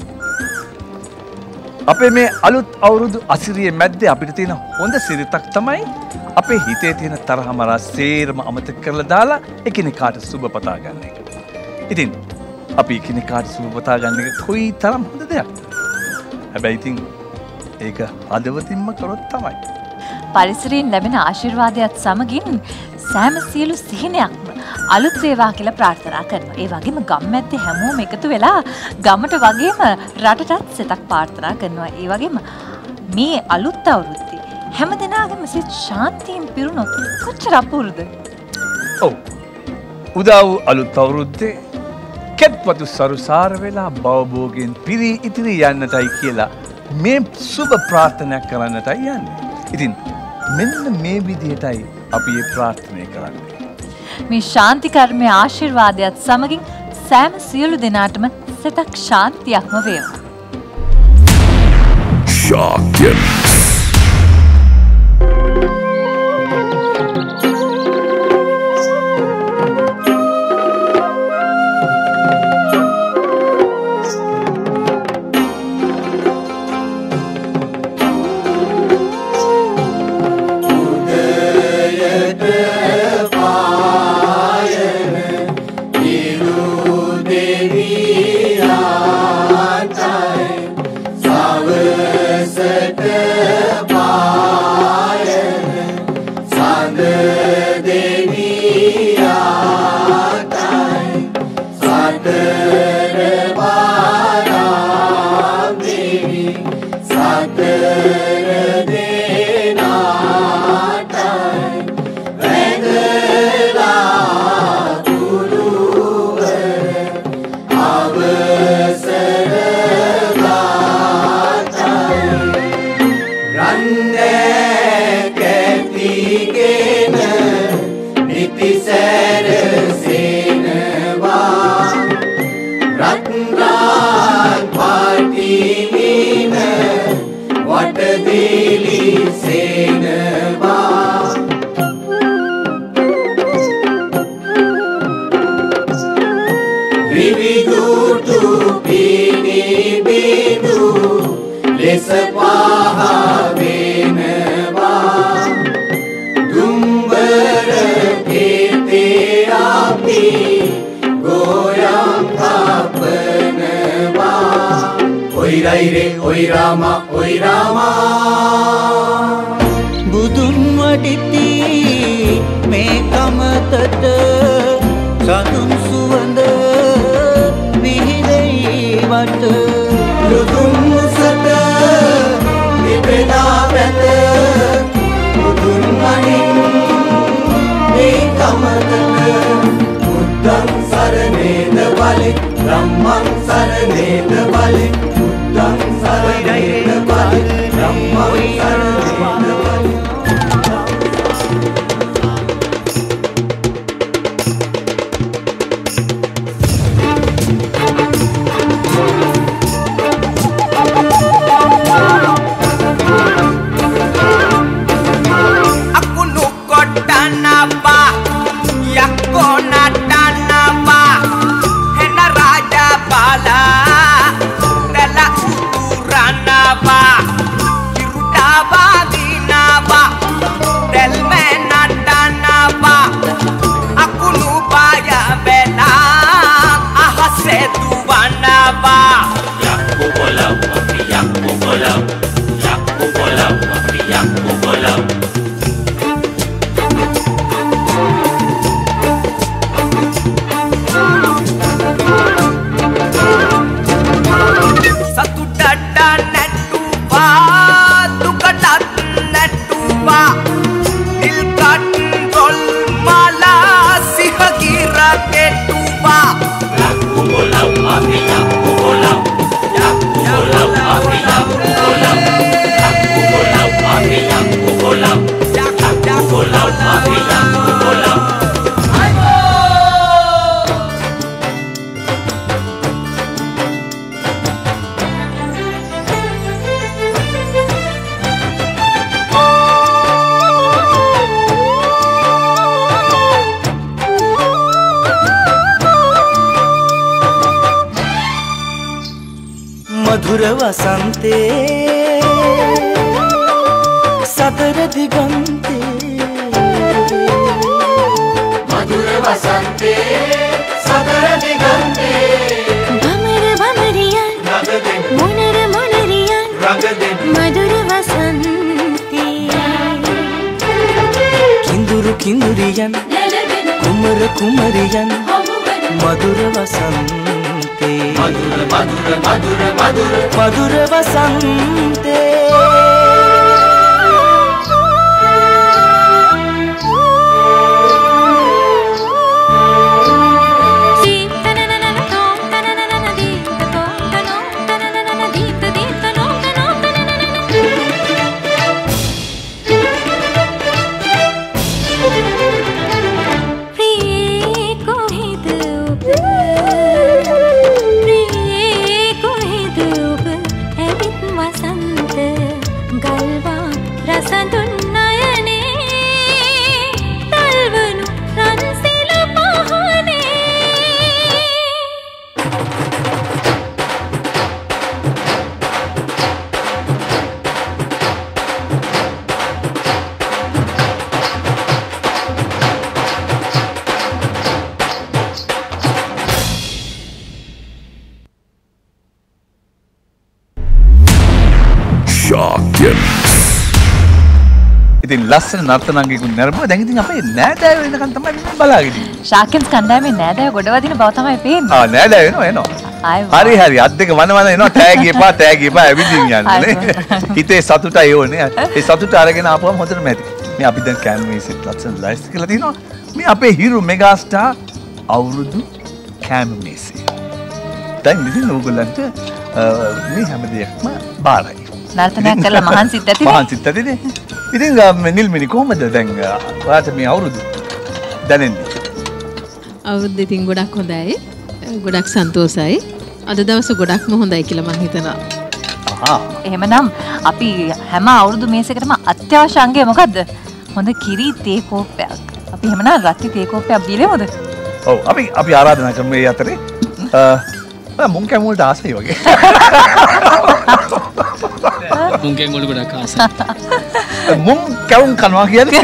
අපේ මේ අලුත් අවුරුදු අසිරිය මැද්දේ අපිට තියෙන හොඳ සිරිතක් තමයි අපේ හිතේ තියෙන තරහ මරා සේරම අමතක කරලා දාලා එකිනෙකාට සුබ පතා ගන්න එක. ඉතින් අපි එකිනෙකාට සුබ පතා ගන්න එක කොයි තරම් හොඳ දෙයක්ද? හැබැයි ඉතින් ඒක හදවතින්ම කරොත් තමයි. පරිසරයෙන් ලැබෙන ආශිර්වාදයත් සමගින් සෑම සියලු සිහිනයක්ම අලුත් වේවා කියලා ප්‍රාර්ථනා කරනවා. ඒ වගේම ගම්මැද්දේ හැමෝම එකතු වෙලා ගමට වගේම රටටත් සිතක් ප්‍රාර්ථනා කරනවා. ඒ වගේම මේ අලුත් අවුරුද්දේ හැමදෙනාගේම සිත ශාන්තියෙන් පිරුණොත් කොච්චර අපූර්වද? ඔව්. උදා වූ අලුත් අවුරුද්දේ කෙත්වතු සරුසාර වෙලා බවභෝගයෙන් පිරී ඉතිරි යන්නටයි කියලා මේ සුබ ප්‍රාර්ථනා කරන්නටයි යන්නේ. ඉතින් මෙන්න මේ විදිහටයි අපි මේ ප්‍රාර්ථනා කරන්නේ. මේ ශාන්ති කර්මයේ ආශිර්වාදයත් සමගින් සෑම සියලු දෙනාටම සිතක් ශාන්තියක්ම වේවා. ශාන්තිය Oi Rama, Oi Rama Budun waditi me kamatata sadun suwanda vihidei wat Ludun musata vipeda pata Budun manin me kamatata Buddham saraneda vale Brahman saraneda සරණේන බලෙන් බුද්ධං සරණේන බලෙන් ධම්මං සරණේන බලෙන් मधुर वसंते सतर दिगंते मधुर वसंते सतर दिगंते भमर भमरियन मुनर मुनरियन मधुर वसंते किंदुरु किंदुरियन कुमर कुमरियन मधुर वसंते मधुर मधुर मधुर मधुर मधुर वसंते ඉතින් ලස්සන නර්තනංගිකුත් නරඹුවා. දැන් ඉතින් අපේ නෑදෑයෝ වෙනකන් තමයි මේ බලාගෙන ඉන්නේ. ශාක්‍යන්ස් කණ්ඩායමේ නෑදෑයෝ ගොඩවදින බව තමයි පේන්නේ. ආ නෑදෑයෝ එනවා එනවා. හරි හරි අත් දෙක වන වන එනවා තෑගි එපා තෑගි එපා ඇවිදින් යන්නේ. හිතේ සතුටයි ඕනේ. ඒ සතුට අරගෙන ආපුවම හොඳටම ඇති. මේ අපි දැන් කැන්වීසෙත් ලස්සන ලයිස්ට් කරලා තිනවා. මේ අපේ හිරු මෙගා ස්ටාර් අවුරුදු කැන්වීසෙ. දැන් ඉතින් ඕගොල්ලන්ට මේ හැම දෙයක්ම බාරයි. නර්තනයක් කරලා මහන්සිත් ඇතිනේ. මහන්සිත් ඇතිනේ. ඉතින් නිල්මිනි කොහමද දැන් ඔයාට මේ අවුරුදු දැනෙන්නේ? අවුරුද්ද ඉතින් ගොඩක් හොඳයි. ගොඩක් සන්තෝසයි. අද දවස ගොඩක්ම හොඳයි කියලා මම හිතනවා. ආහ්. එහෙමනම් අපි හැම අවුරුදු මේසයකටම අත්‍යවශ්‍ය අංගය මොකද්ද? හොඳ කිරි තේ කෝප්පයක්. අපි එහෙමනම් රත්ති තේ කෝප්පයක් බීලෙමුද? ඔව් අපි අපි ආරාධනා කරමු මේ අතරේ. අ මුං කැමු වලට ආසයි වගේ. මුං කැමු වල ගොඩක් ආසයි. මුං කැවුම් කනවා කියන්නේ.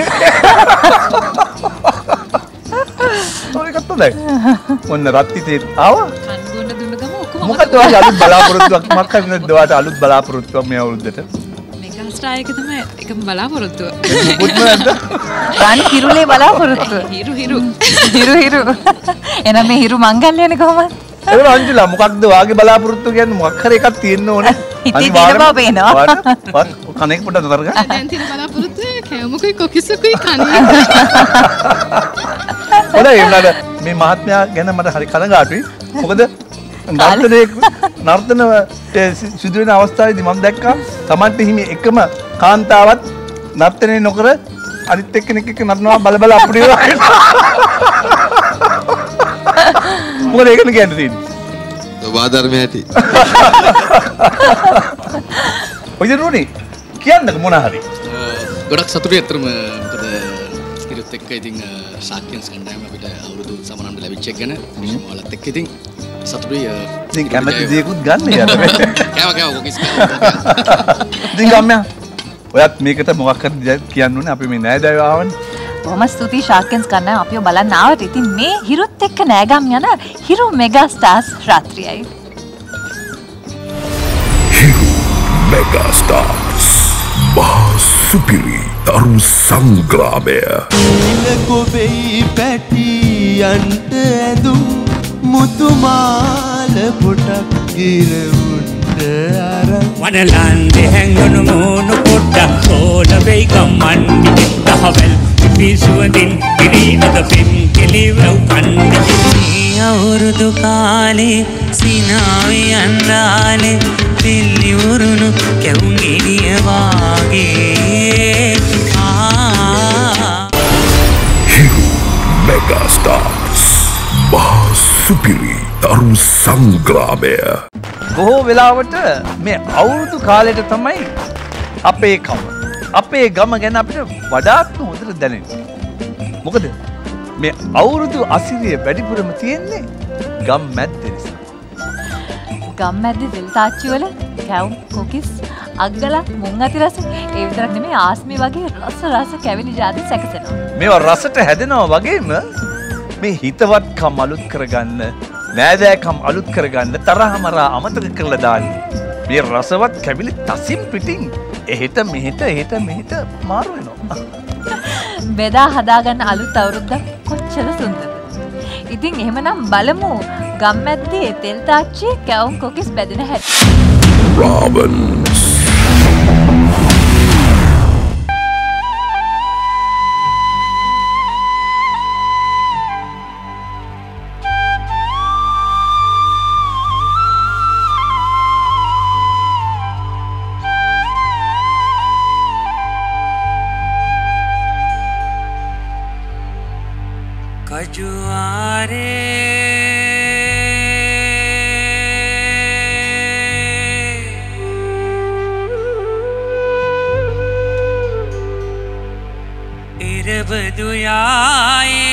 ඔයකත් හොඳයි. මොන්න රත්ති තේ ආවා? කන් බොන්න දුන්න ගම ඔක්කොම මොකද ඔයාගේ අලුත් බලාපොරොත්තුවක් මොකක් හරිද ඔයාට අලුත් බලාපොරොත්තුවක් මේ අවුරුද්දට? මෙගා ස්ටාර් එක තමයි එකම බලාපොරොත්තුව. මුකුත්ම නැද්ද? රන් කිරුලේ බලාපොරොත්තුව. හිරු හිරු. හිරු හිරු. එහෙනම් මේ හිරු මංගල්‍යනේ කොහමද? ඒක අංජලා මොකක්ද ඔයාගේ බලාපොරොත්තු කියන්නේ මොකක් හරි එකක් තියෙන්න ඕනේ. හිතේ තියෙන බව පේනවා. වත් කණේක පොඩ්ඩක් නතර කරගන්න. දැන් තියෙන බලාපොරොත්තුව කැමුකුයි කොකිසකුයි කන්නේ. හොඳයි එන්නද මේ මහත්මයා ගැන මට හරි කනගාටුයි. මොකද නර්තනයේ නර්තන සිදු වෙන අවස්ථාවේදී මම දැක්කා සමන්ත හිමි එකම කාන්තාවත් නර්තනය නොකර අනිත් එක්කෙනෙක් එක්ක නටනවා බල බල අපුඩිය වහනවා. මොකද ඒකනේ කියන්න තියෙන්නේ. වාදර්ම ඇති. ඔය දරුවනේ කියන්නක මොන හරි. ගොඩක් සතුටුයි අතරම මොකද ඉරුත් එක්ක ඉතින් ශාක්‍යන්ස් කණ්ඩායම අපිට අවුරුදු සමරන්න ලැබිච්ච එක ගැන ඔයාලත් එක්ක ඉතින් සතුටුයි. ඉතින් කැමති දේකුත් ගන්න යාර. කෑව කෑව කොකිස් කෑව. ඉතින් ගම්මයා ඔයත් මේකට මොකක් හරි කියන්න ඕනේ අපි මේ නෑදෑයෝ ආවනේ. බොහොම ස්තුතියි ශාක්‍යන්ස් කණ්ඩායම අපිව බලන්න ආවට. ඉතින් මේ හිරුත් එක්ක නෑගම් යන හිරු මෙගා ස්ටාර්ස් රාත්‍රියයි. හිරු මෙගා ස්ටාර්ස් මහා සුපිරි තරු සංග්‍රාමය. කොබෙයි පැටියන්ට ඇඳුම් මුතුමාල පොටක් ගිරවුන්ට අරන් වනලන්දේ හැංගුණු මූණු පොට්ටක් ඕන වෙයි කම්මන්ඩි දහවල් පිසුවදින් ඉරි අද පෙම් කෙලිවව් කන්නේ අවුරුදු කාලේ සිනාවේ අන්දාලේ පිල්ලි උරුණු කැවුම් ගෙඩිය වාගේ හිරු මෙගා ස්ටාර්ස් මහා සුපිරි තරු සංග්‍රාමය. බොහෝ වෙලාවට මේ අවුරුදු කාලයට තමයි අපේ කම අපේ ගම ගැන අපිට වඩාත්ම හොඳට දැනෙන්නේ. මොකද මේ අවුරුදු අසිරිය වැඩිපුරම තියෙන්නේ ගම් මැද්දේ නිසා. ගම් මැද්දේ දෙල් තාච්චි වල කැවුම් කොකිස් අග්ගලා මුං අති රස ඒ විතරක් නෙමෙයි ආස්මි වගේ රස රස කැවිලි જાති සැකසෙනවා. මේවා රසට හැදෙනවා වගේම මේ හිතවත්කම් අලුත් කරගන්න නෑදෑකම් අලුත් කරගන්න තරහමරා අමතක කරලා දාන්න මේ රසවත් කැවිලි තසින් පිටින් එහෙට මෙහෙට එහෙට මෙහෙට මාරු වෙනවා. බෙදා හදාගන්න අලුත් අවුරුද්දක් කොච්චර සුන්දරද. ඉතින් එහෙමනම් බලමු ගම්මැද්දේ තෙල් තාච්චියේ කැවුම් කොකිස් බෙදෙන හැටි. Ravens. Kajuare irabadu yaaye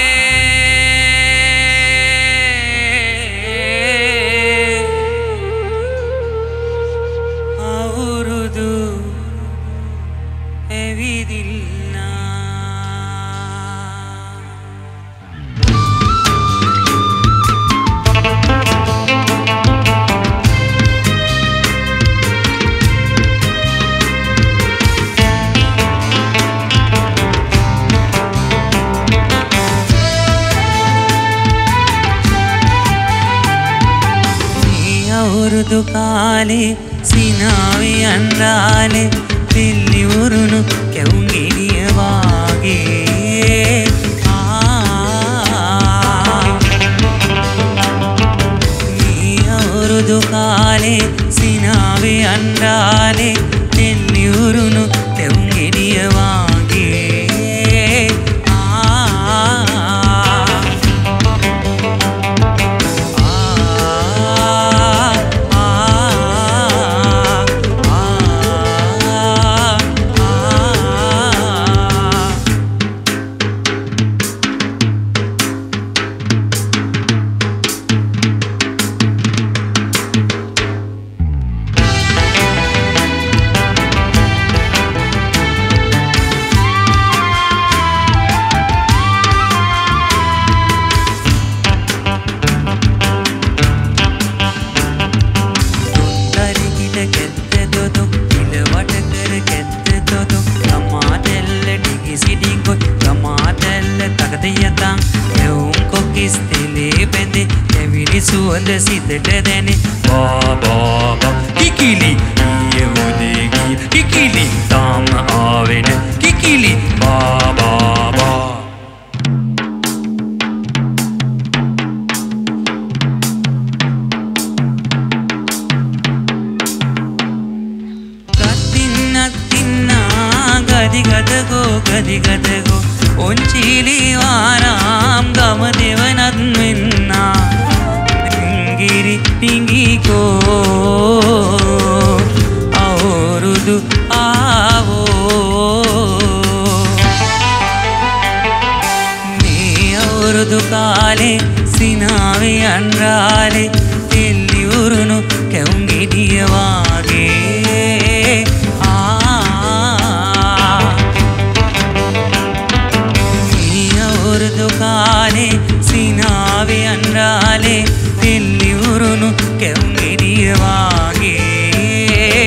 avurudu evidilla අවුරුදු කාලේ සිනාවේ අන්දාලේ පිල්ලි උරුණු කැවුම් ගෙඩිය වාගේ මේ අවුරුදු කාලේ සිනාවේ අන්දාලේ පිල්ලි උරුණු කැවුම් ගෙඩිය වාගේ සුවඳ සිතට දැනේ බාබා කිකිලි ඊයේ උදේ ගිය කිකිලි තාම ආවෙන කිකිලි බාබා ගතගෝ උන්චීලි වාරාම් ගම දෙවනත් වෙන්නා පිංගිරි පිංගිකෝ අවුරුදු ආවෝ මේ අවුරුදු කාලේ සිනාවේ අන්රාලේ තෙල්ලි උරුණු කැවුම් ගෙඩිය වාගේ ආ මේ අවුරුදු කාලේ සිනාවේ අන්රාලේ තෙල්ලි උරුණු කැවුම් ගෙඩිය වාගේ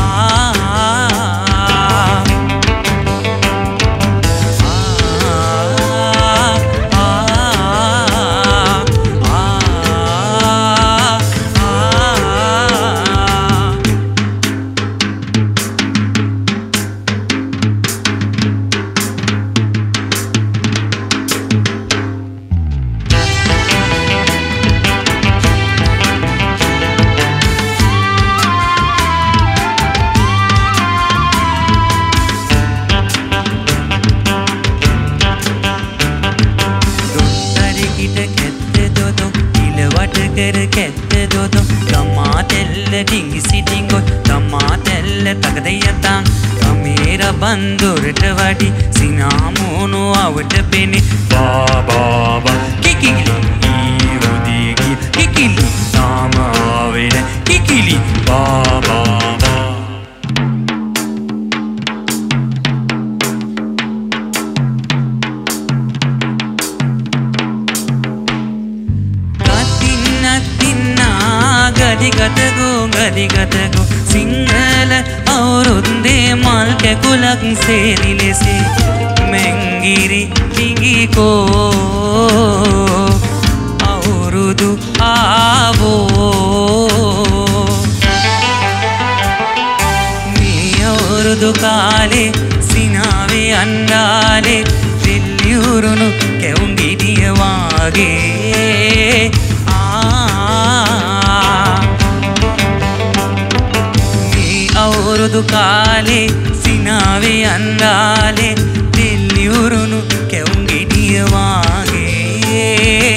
කර කැත්ත දොදො ගමා තෙල්ල ඩිංගි සිටිංගො ගමා තෙල්ල තකද යතන් කමේර බන්දොරට වඩි සිනාමෝනු අවට පෙනෙ බාබාබා කිකිලි ඊවදීගි කිකිලි සාමාවෙන කිකිලි බාබාබා ගදිගතගෝ ගදිගතගෝ සිංහල අවුරුද්දේ මල් කැකුලක් සේරි ලෙසේ මෙංගිරි පිංගිකෝ අවුරුදු ආවෝ මේ අවුරුදු කාලේ සිනාවේ අන්ඩාලේ තෙල්ලි උරුණු කැවුම් ගෙඩිය වාගේ අවුරුදු කාලේ සිනාවේ අන්දාලේ තෙල්ලි උරුණු කැවුම් ගෙඩිය වාගේ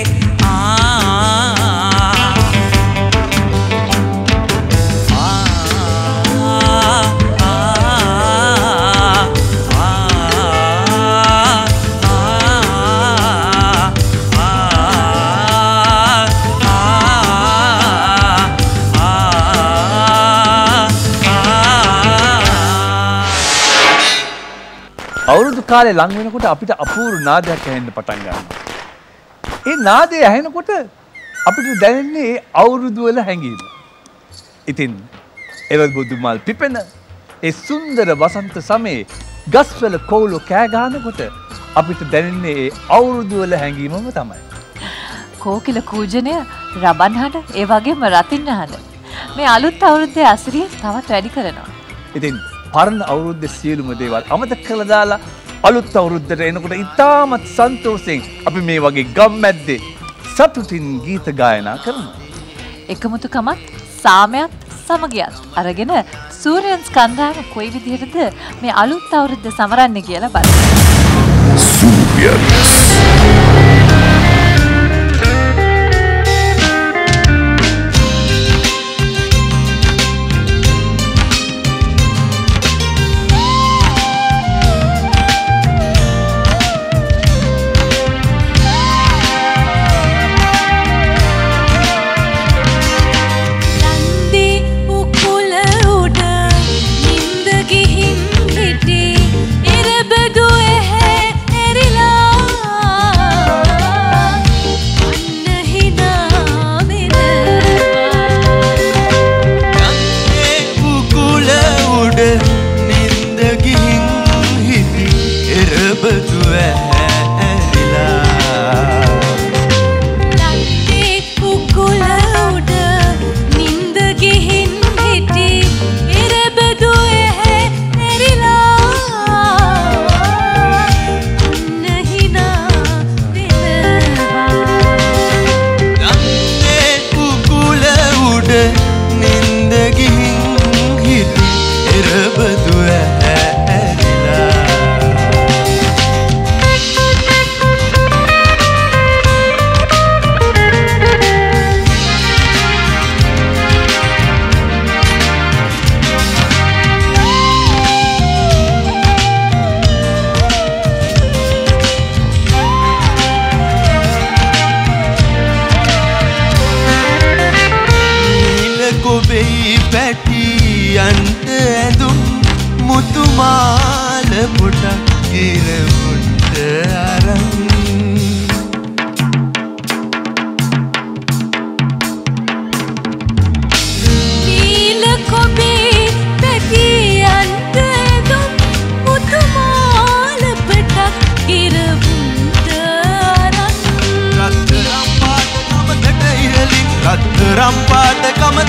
අවුරුදු කාලේ ලං වෙනකොට අපිට අපූර්ව නාදයක් ඇහෙන්න පටන් ගන්නවා. ඒ නාදය ඇහෙනකොට අපිට දැනෙන්නේ ඒ අවුරුදු වල හැඟීම. ඉතින් එවල් බුදුමල් පිපෙන ඒ සුන්දර වසන්ත සමයේ ගස්වල කොවුලෝ කෑ ගන්නකොට අපිට දැනෙන්නේ ඒ අවුරුදු වල හැඟීමම තමයි. කෝකිල කූජනය, රබන් හඬ, ඒ වගේම රතින් හඬ. මේ අලුත් අවුරුද්දේ අසිරිය තවත් වැඩි කරනවා. ඉතින් පරණ අවුරුද්දේ සියලුම දේවල් අමතක කරලා දාලා අලුත් අවුරුද්දට එනකොට ඉතාමත් සන්තෝෂයෙන් අපි මේ වගේ ගම්මැද්දේ සතුටින් ගීත ගායනා කරනවා. එකමුතුකමත් සාමයත් සමගියත් අරගෙන සූර්යන් ස්කන්ධාන කොයි විදිහටද මේ අලුත් අවුරුද්ද සමරන්නේ කියලා බලන්න. සූර්යන්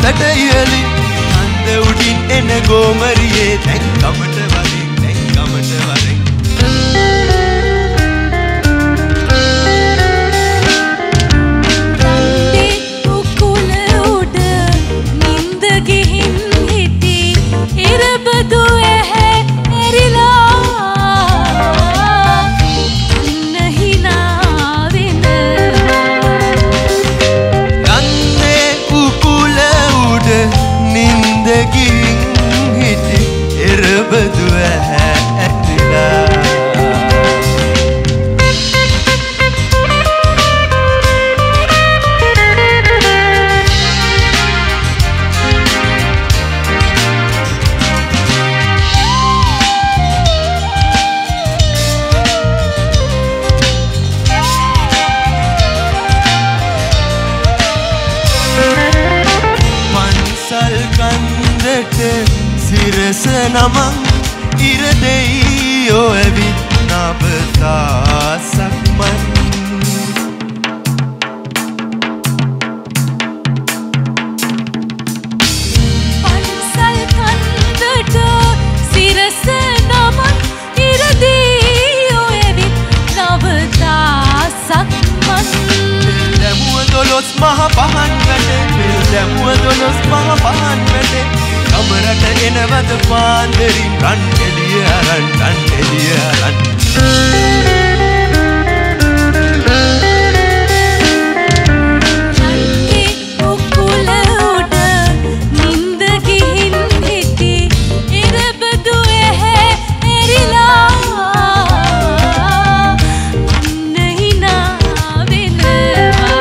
අතට ඉහලින් අන්ද උඩින් එන ගෝමරියේ දැන් කමට වරින් දැන් කමට වරින් නමං ඉර දෙයියෝ ඇවිත් නබතා සක්මන් පන්සල් කන්දට සිරස නමං ඉර දෙයියෝ ඇවිත් නබතා සක්මන් දැමුව දොළොස් මහ පහන් වැටේ දැමුව දොළොස් මහ පහන් වැටේ කමරට එනවද පාන්දරින් රන් එළිය අරන් රන් එළිය අරන් නන්දේ උකුල උඩ නින්ද ගිහින් හිටි ඉරබදු ඇහැ එරිලා අන්න හිනා වෙනවා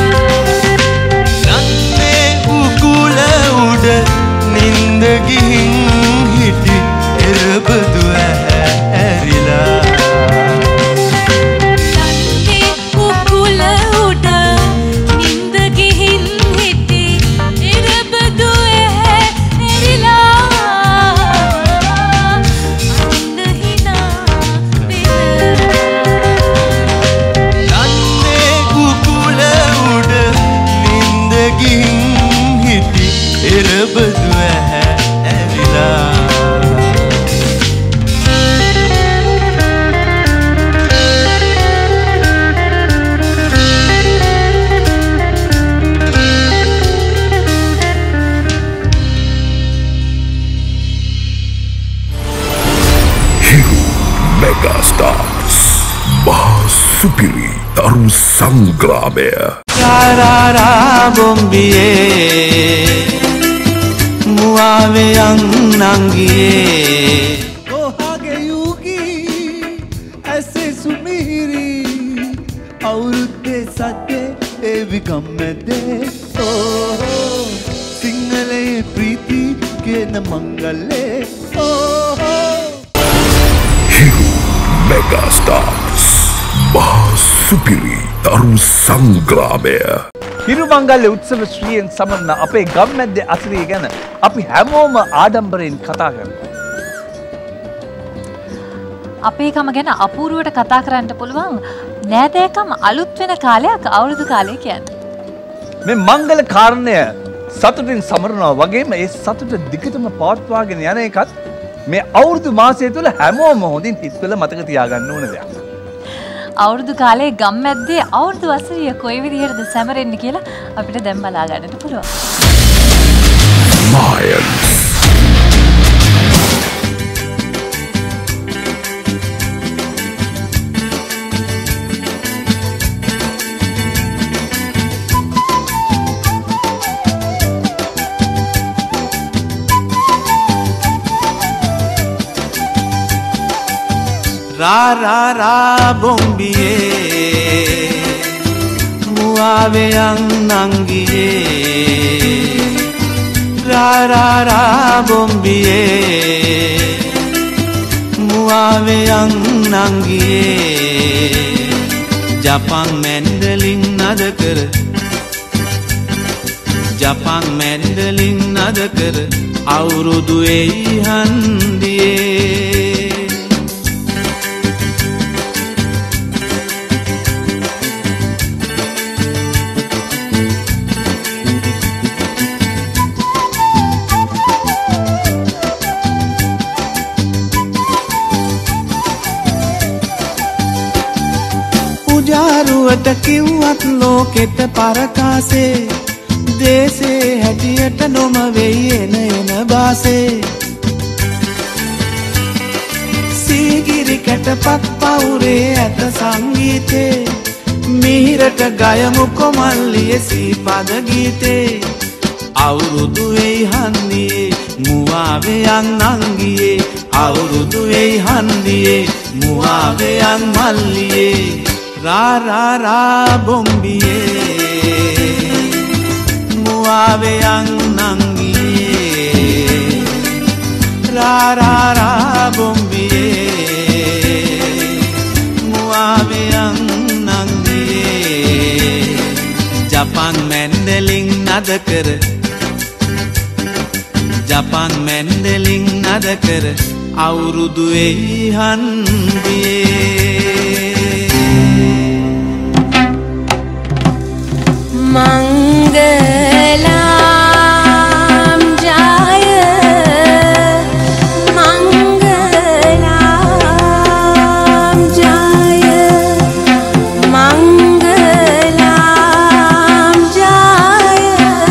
නන්දේ උකුල උඩ නින්ද ගිහින් හිටි එරබදු ඇරිලා නන්දේ උකුල උඩ නින්ද ගිහින් හිටි එරබදු ඇහැ එරිලා අන්න හිනා වෙනවා නන්දේ උකුල උඩ නින්ද ගිහින් හිටි එරබදු ඇරිලා Hiru Megastars මහා සුපිරි තරු සංග්‍රාමය රාරා බොම්බියේ මුවාවේ යන් නංගියේ ඔහාගේ යුගී ඇසේ සුමිහිරි අවුරුද්දේ සද්දේ ඒවි ගම්මැද්දේ ඕහෝ සිංහලයේ ප්‍රීති කියන මංගලේ ඕහෝ Hiru Megastars මහා සුපිරි තරු සංග්‍රාමය හිරුමංගල්‍ය උත්සව ශ්‍රීයෙන් සමරන අපේ ගම්මැද්දේ අසිරිය ගැන අපි හැමෝම ආඩම්බරයෙන් කතා කරනවා. අපේකම ගැන අපූර්වට කතා කරන්න පුළුවන් නෑදෑකම් අලුත් වෙන කාලයක් අවුරුදු කාලය කියන්නේ. මේ මංගල කාරණය සතුටින් සමරනවා වගේම ඒ සතුට දිගටම පවත්වාගෙන යන එකත් මේ අවුරුදු මාසය තුළ හැමෝම හොඳින් හිතවල මතක තියාගන්න ඕන දෙයක්. අවුරුදු කාලේ ගම්මැද්දේ අවුරුදු වසරිය කොයි විදිහටද සැමරෙන්නේ කියලා අපිට දැන් බලා ගන්නට පුළුවන්. Mayans රාරා රා බොම්බියේ මුවාවේ යන් නංගියේ රාරා රා බොම්බියේ මුවාවේ යන් නංගියේ ජපන් මැන්ඩලින් නද කර ජපන් මැන්ඩලින් නද කර අවුරුදු එයි හන්දියේ පුජාරුවට කිව්වත් ලෝකෙට පරකාසේ දේසේ හැටියට නොම වෙයි එන එන බාසේ සීගිරි කැටපත් පවුරේ ඇත සංගීතේ මිහිරට ගයමු කොමල්ලිය සීපද ගීතේ අවුරුදු වෙයි හන්දියේ මුවාවෙයන් නංගියේ අවුරුදු වෙයි හන්දියේ මුවාවෙයන් මල්ලියේ රා රා රා බොම්බියේ මුවාවෙයන් නංගියේ රා රා රා බොම්බියේ මුවාවෙයන් නංගියේ ජපන් මැන්ඩලින් නද කර ජපන් මැන්ඩලින් නද කර අවුරුදු වෙයි හන්දියේ मंगलाम जाय मंगलाम जाय मंगलाम जाय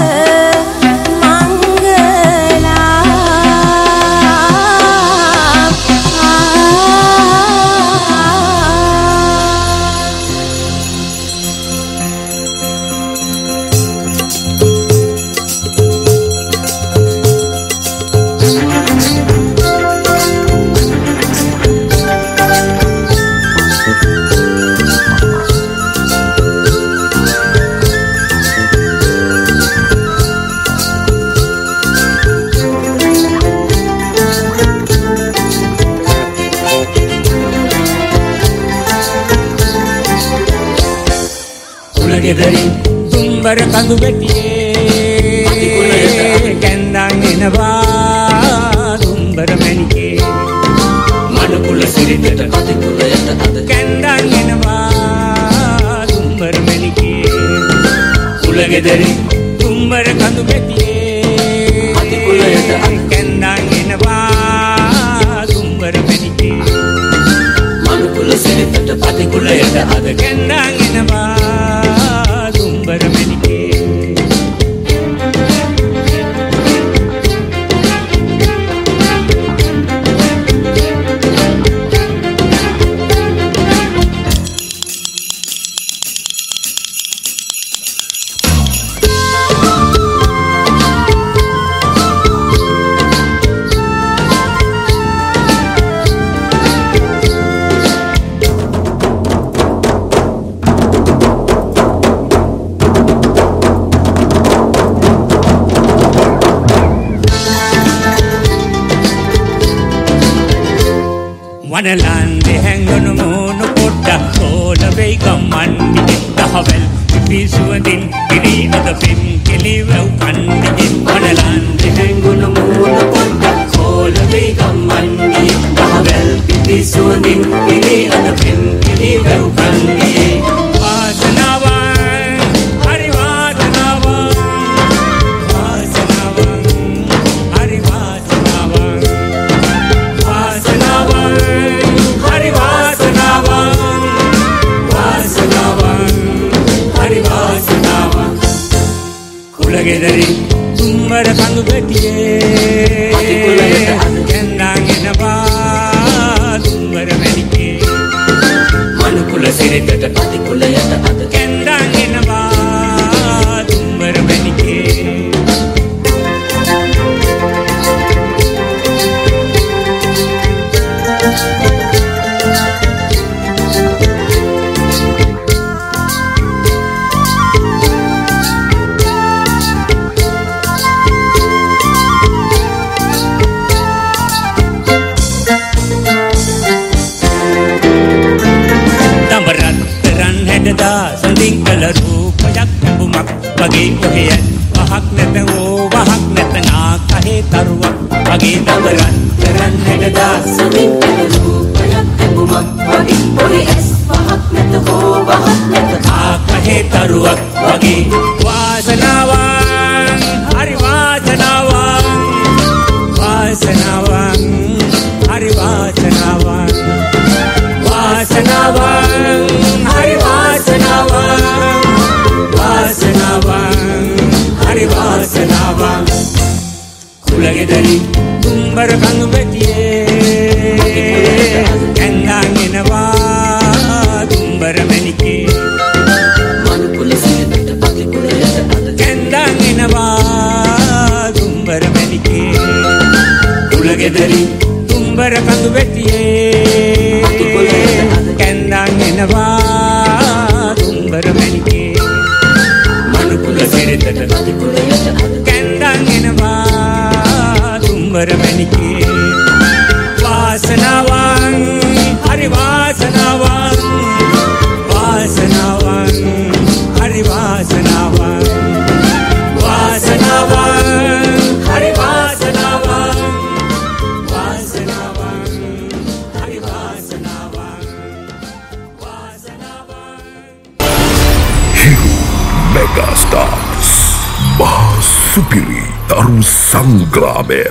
मंगलाम ගෙදරින් තුම්බර කඳු වැටියේ කැන්දන් එනවා තුම්බර මැණිකේ මඩකුල සිරිතට පතිකුලයට අද කැන්දන් එනවා තුම්බර මැණිකේ කුල ගෙදරින් තුම්බර කඳු වැටියේ පතිකුලයට අද කැන්දන් එනවා තුම්බර මැණිකේ මඩකුල සිරිතට පතිකුලයට අද කැන්දන් එනවා වනලන්දේ හැංගුණු මූණු පොට්ට කෝල වෙයි ගම්මන්ඩි දහවල් පිසුවදින් ඉරි අද පෙම් කෙලිවව් කණ්ඩි වනලන්දේ හැංගුණු මූණු පොට්ට කෝල වෙයි ගම්මන්ඩි දහවල් පිසුවදින් ඉරි අද පෙම් කෙලිවව් කණ්ඩි ගෙදරින් තුම්බර කඳු වැටියේ කැන්දන් එනවා තුම්බර මැණිකේ මනුකුල සිරිතට පතිකුලයට අද කැන්දන් එනවා තුම්බර මැණිකේ දුම්බර මැණිකේ මනුකුල සිරිතට පතිකුලයට අද කැන්දන් එනවා දුම්බර මැණිකේ කුලගෙදරින් දුම්බර කඳු වෙතියේ කැන්දන් එනවා දුම්බර මැණිකේ මනුකුල සිරිතට පතිකුලයට අද කැන්දන් එනවා දුම්බර මැණිකේ වාසනාවන් හරි වාසනාවන් වාසනාවන් හරි වාසනාවන් වාසනාවන් හරි වාසනාවන් වාසනාවන් හරි වාසනාවන් වාසනාවන් Hiru Mega Stars Maha Supiri Taru Sangramaya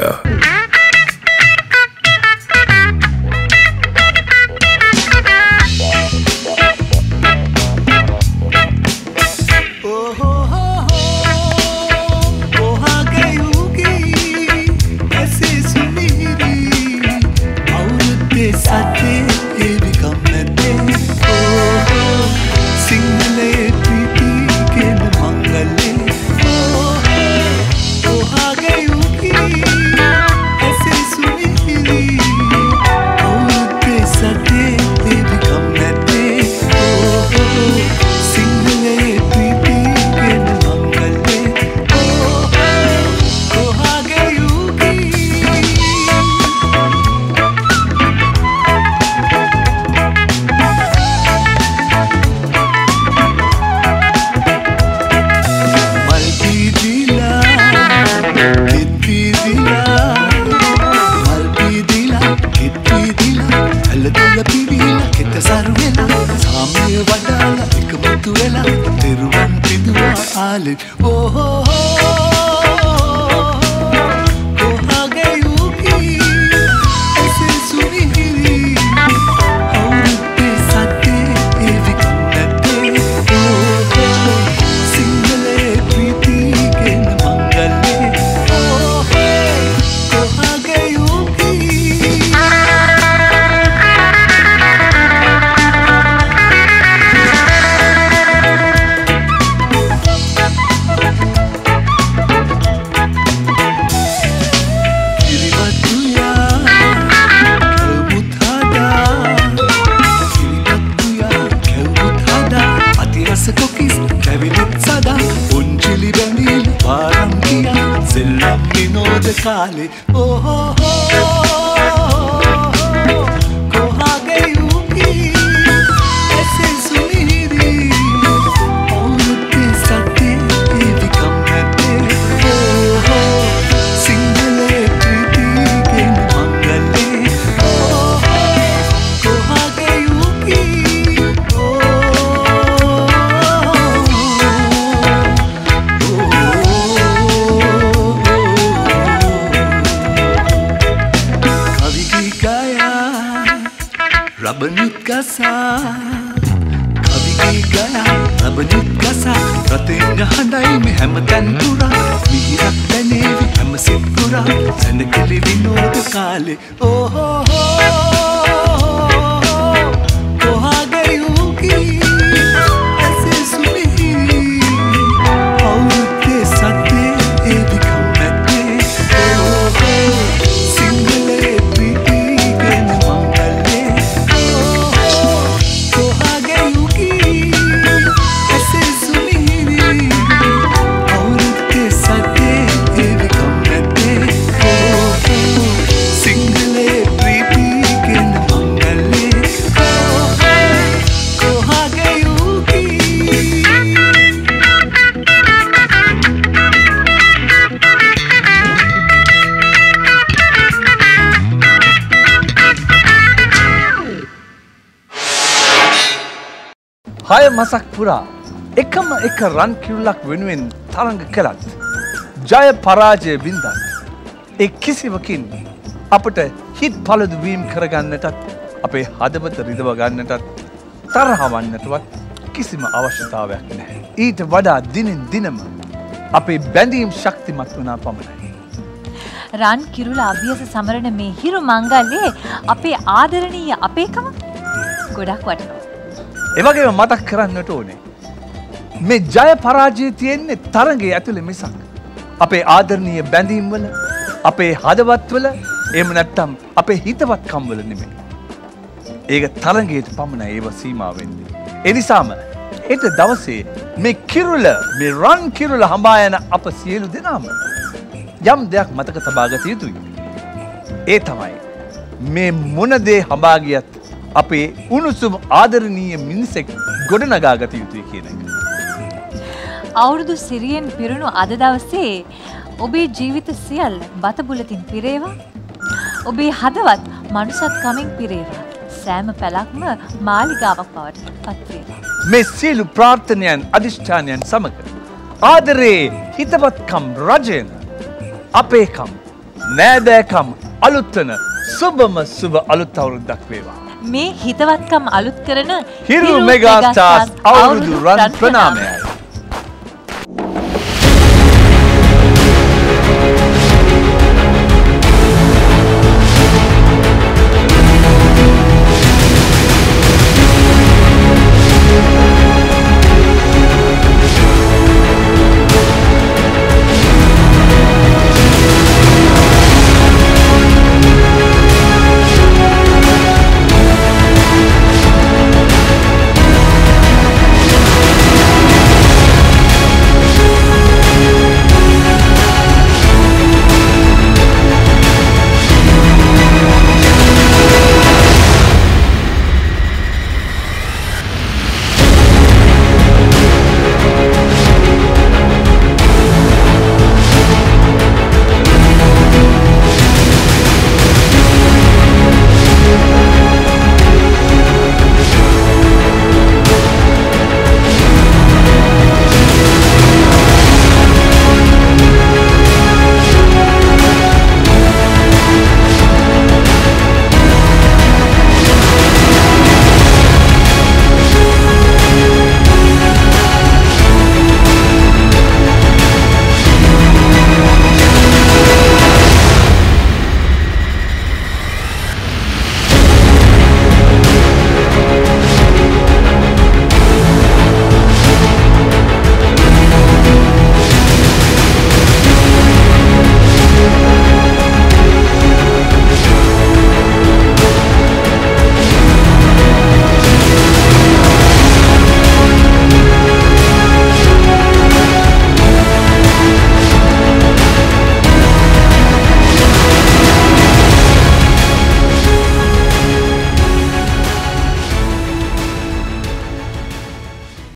හය මසක් පුරා එකම එක රන් කිරුල්ලක් වෙනුවෙන් තරඟ කළත් ජය පරාජය බින්දත් ඒ කිසිවකින් අපට හිත් පළදු වීම් කරගන්නටත් අපේ හදවත රිදව ගන්නටත් තරහවන්නටවත් කිසිම අවශ්‍යතාවයක් නැහැ. ඊට වඩා දිනෙන් දිනම අපේ බැඳීම් ශක්තිමත් වුණා පමණයි. රන් කිරුළ අභියස සමරන මේ හිරු මංගල්‍යයේ අපේ ආදරණීය අපේකම ගොඩක් වටිනවා. ඒ වගේම මතක් කරන්නට ඕනේ මේ ජය පරාජය තියෙන්නේ තරඟයේ ඇතුලේ මිසක් අපේ ආදරණීය බැඳීම් වල අපේ හදවත් වල එහෙම නැත්නම් අපේ හිතවත්කම් වල නෙමෙයි. ඒක තරඟයට පමණයි ඒව සීමා වෙන්නේ. ඒ නිසාම හෙට දවසේ මේ කිරුළ මේ රන් කිරුළ හඹා යන අප සියලු දෙනාම යම් දෙයක් මතක තබා ගත යුතුයි. ඒ තමයි මේ මොන දේ හඹා ගියත් අපේ උණුසුම් ආදරණීය මිනිසෙක් ගොඩනගා ගත යුතුයි කියන එක. අවුරුදු සිරියෙන් පිරුණු අද දවසේ ඔබේ ජීවිත සියල්ල බතබුලතින් පිරේවා. ඔබේ හදවත් මනුසත්කමින් පිරේවා. සෑම පැලක්ම මාලිගාවක් බවට පත් වේවා. මේ සියලු ප්‍රාර්ථනයන් අදිෂ්ඨානයන් සමග ආදරේ හිතවත්කම් රජයන අපේකම් නෑදෑකම් අලුත්වන සුබම සුබ අලුත් අවුරුද්දක් වේවා. මේ හිතවත්කම් අලුත් කරන හිරු මෙගා ස්ටාර්ස් අවුරුදු රන් ප්‍රණාමයයි.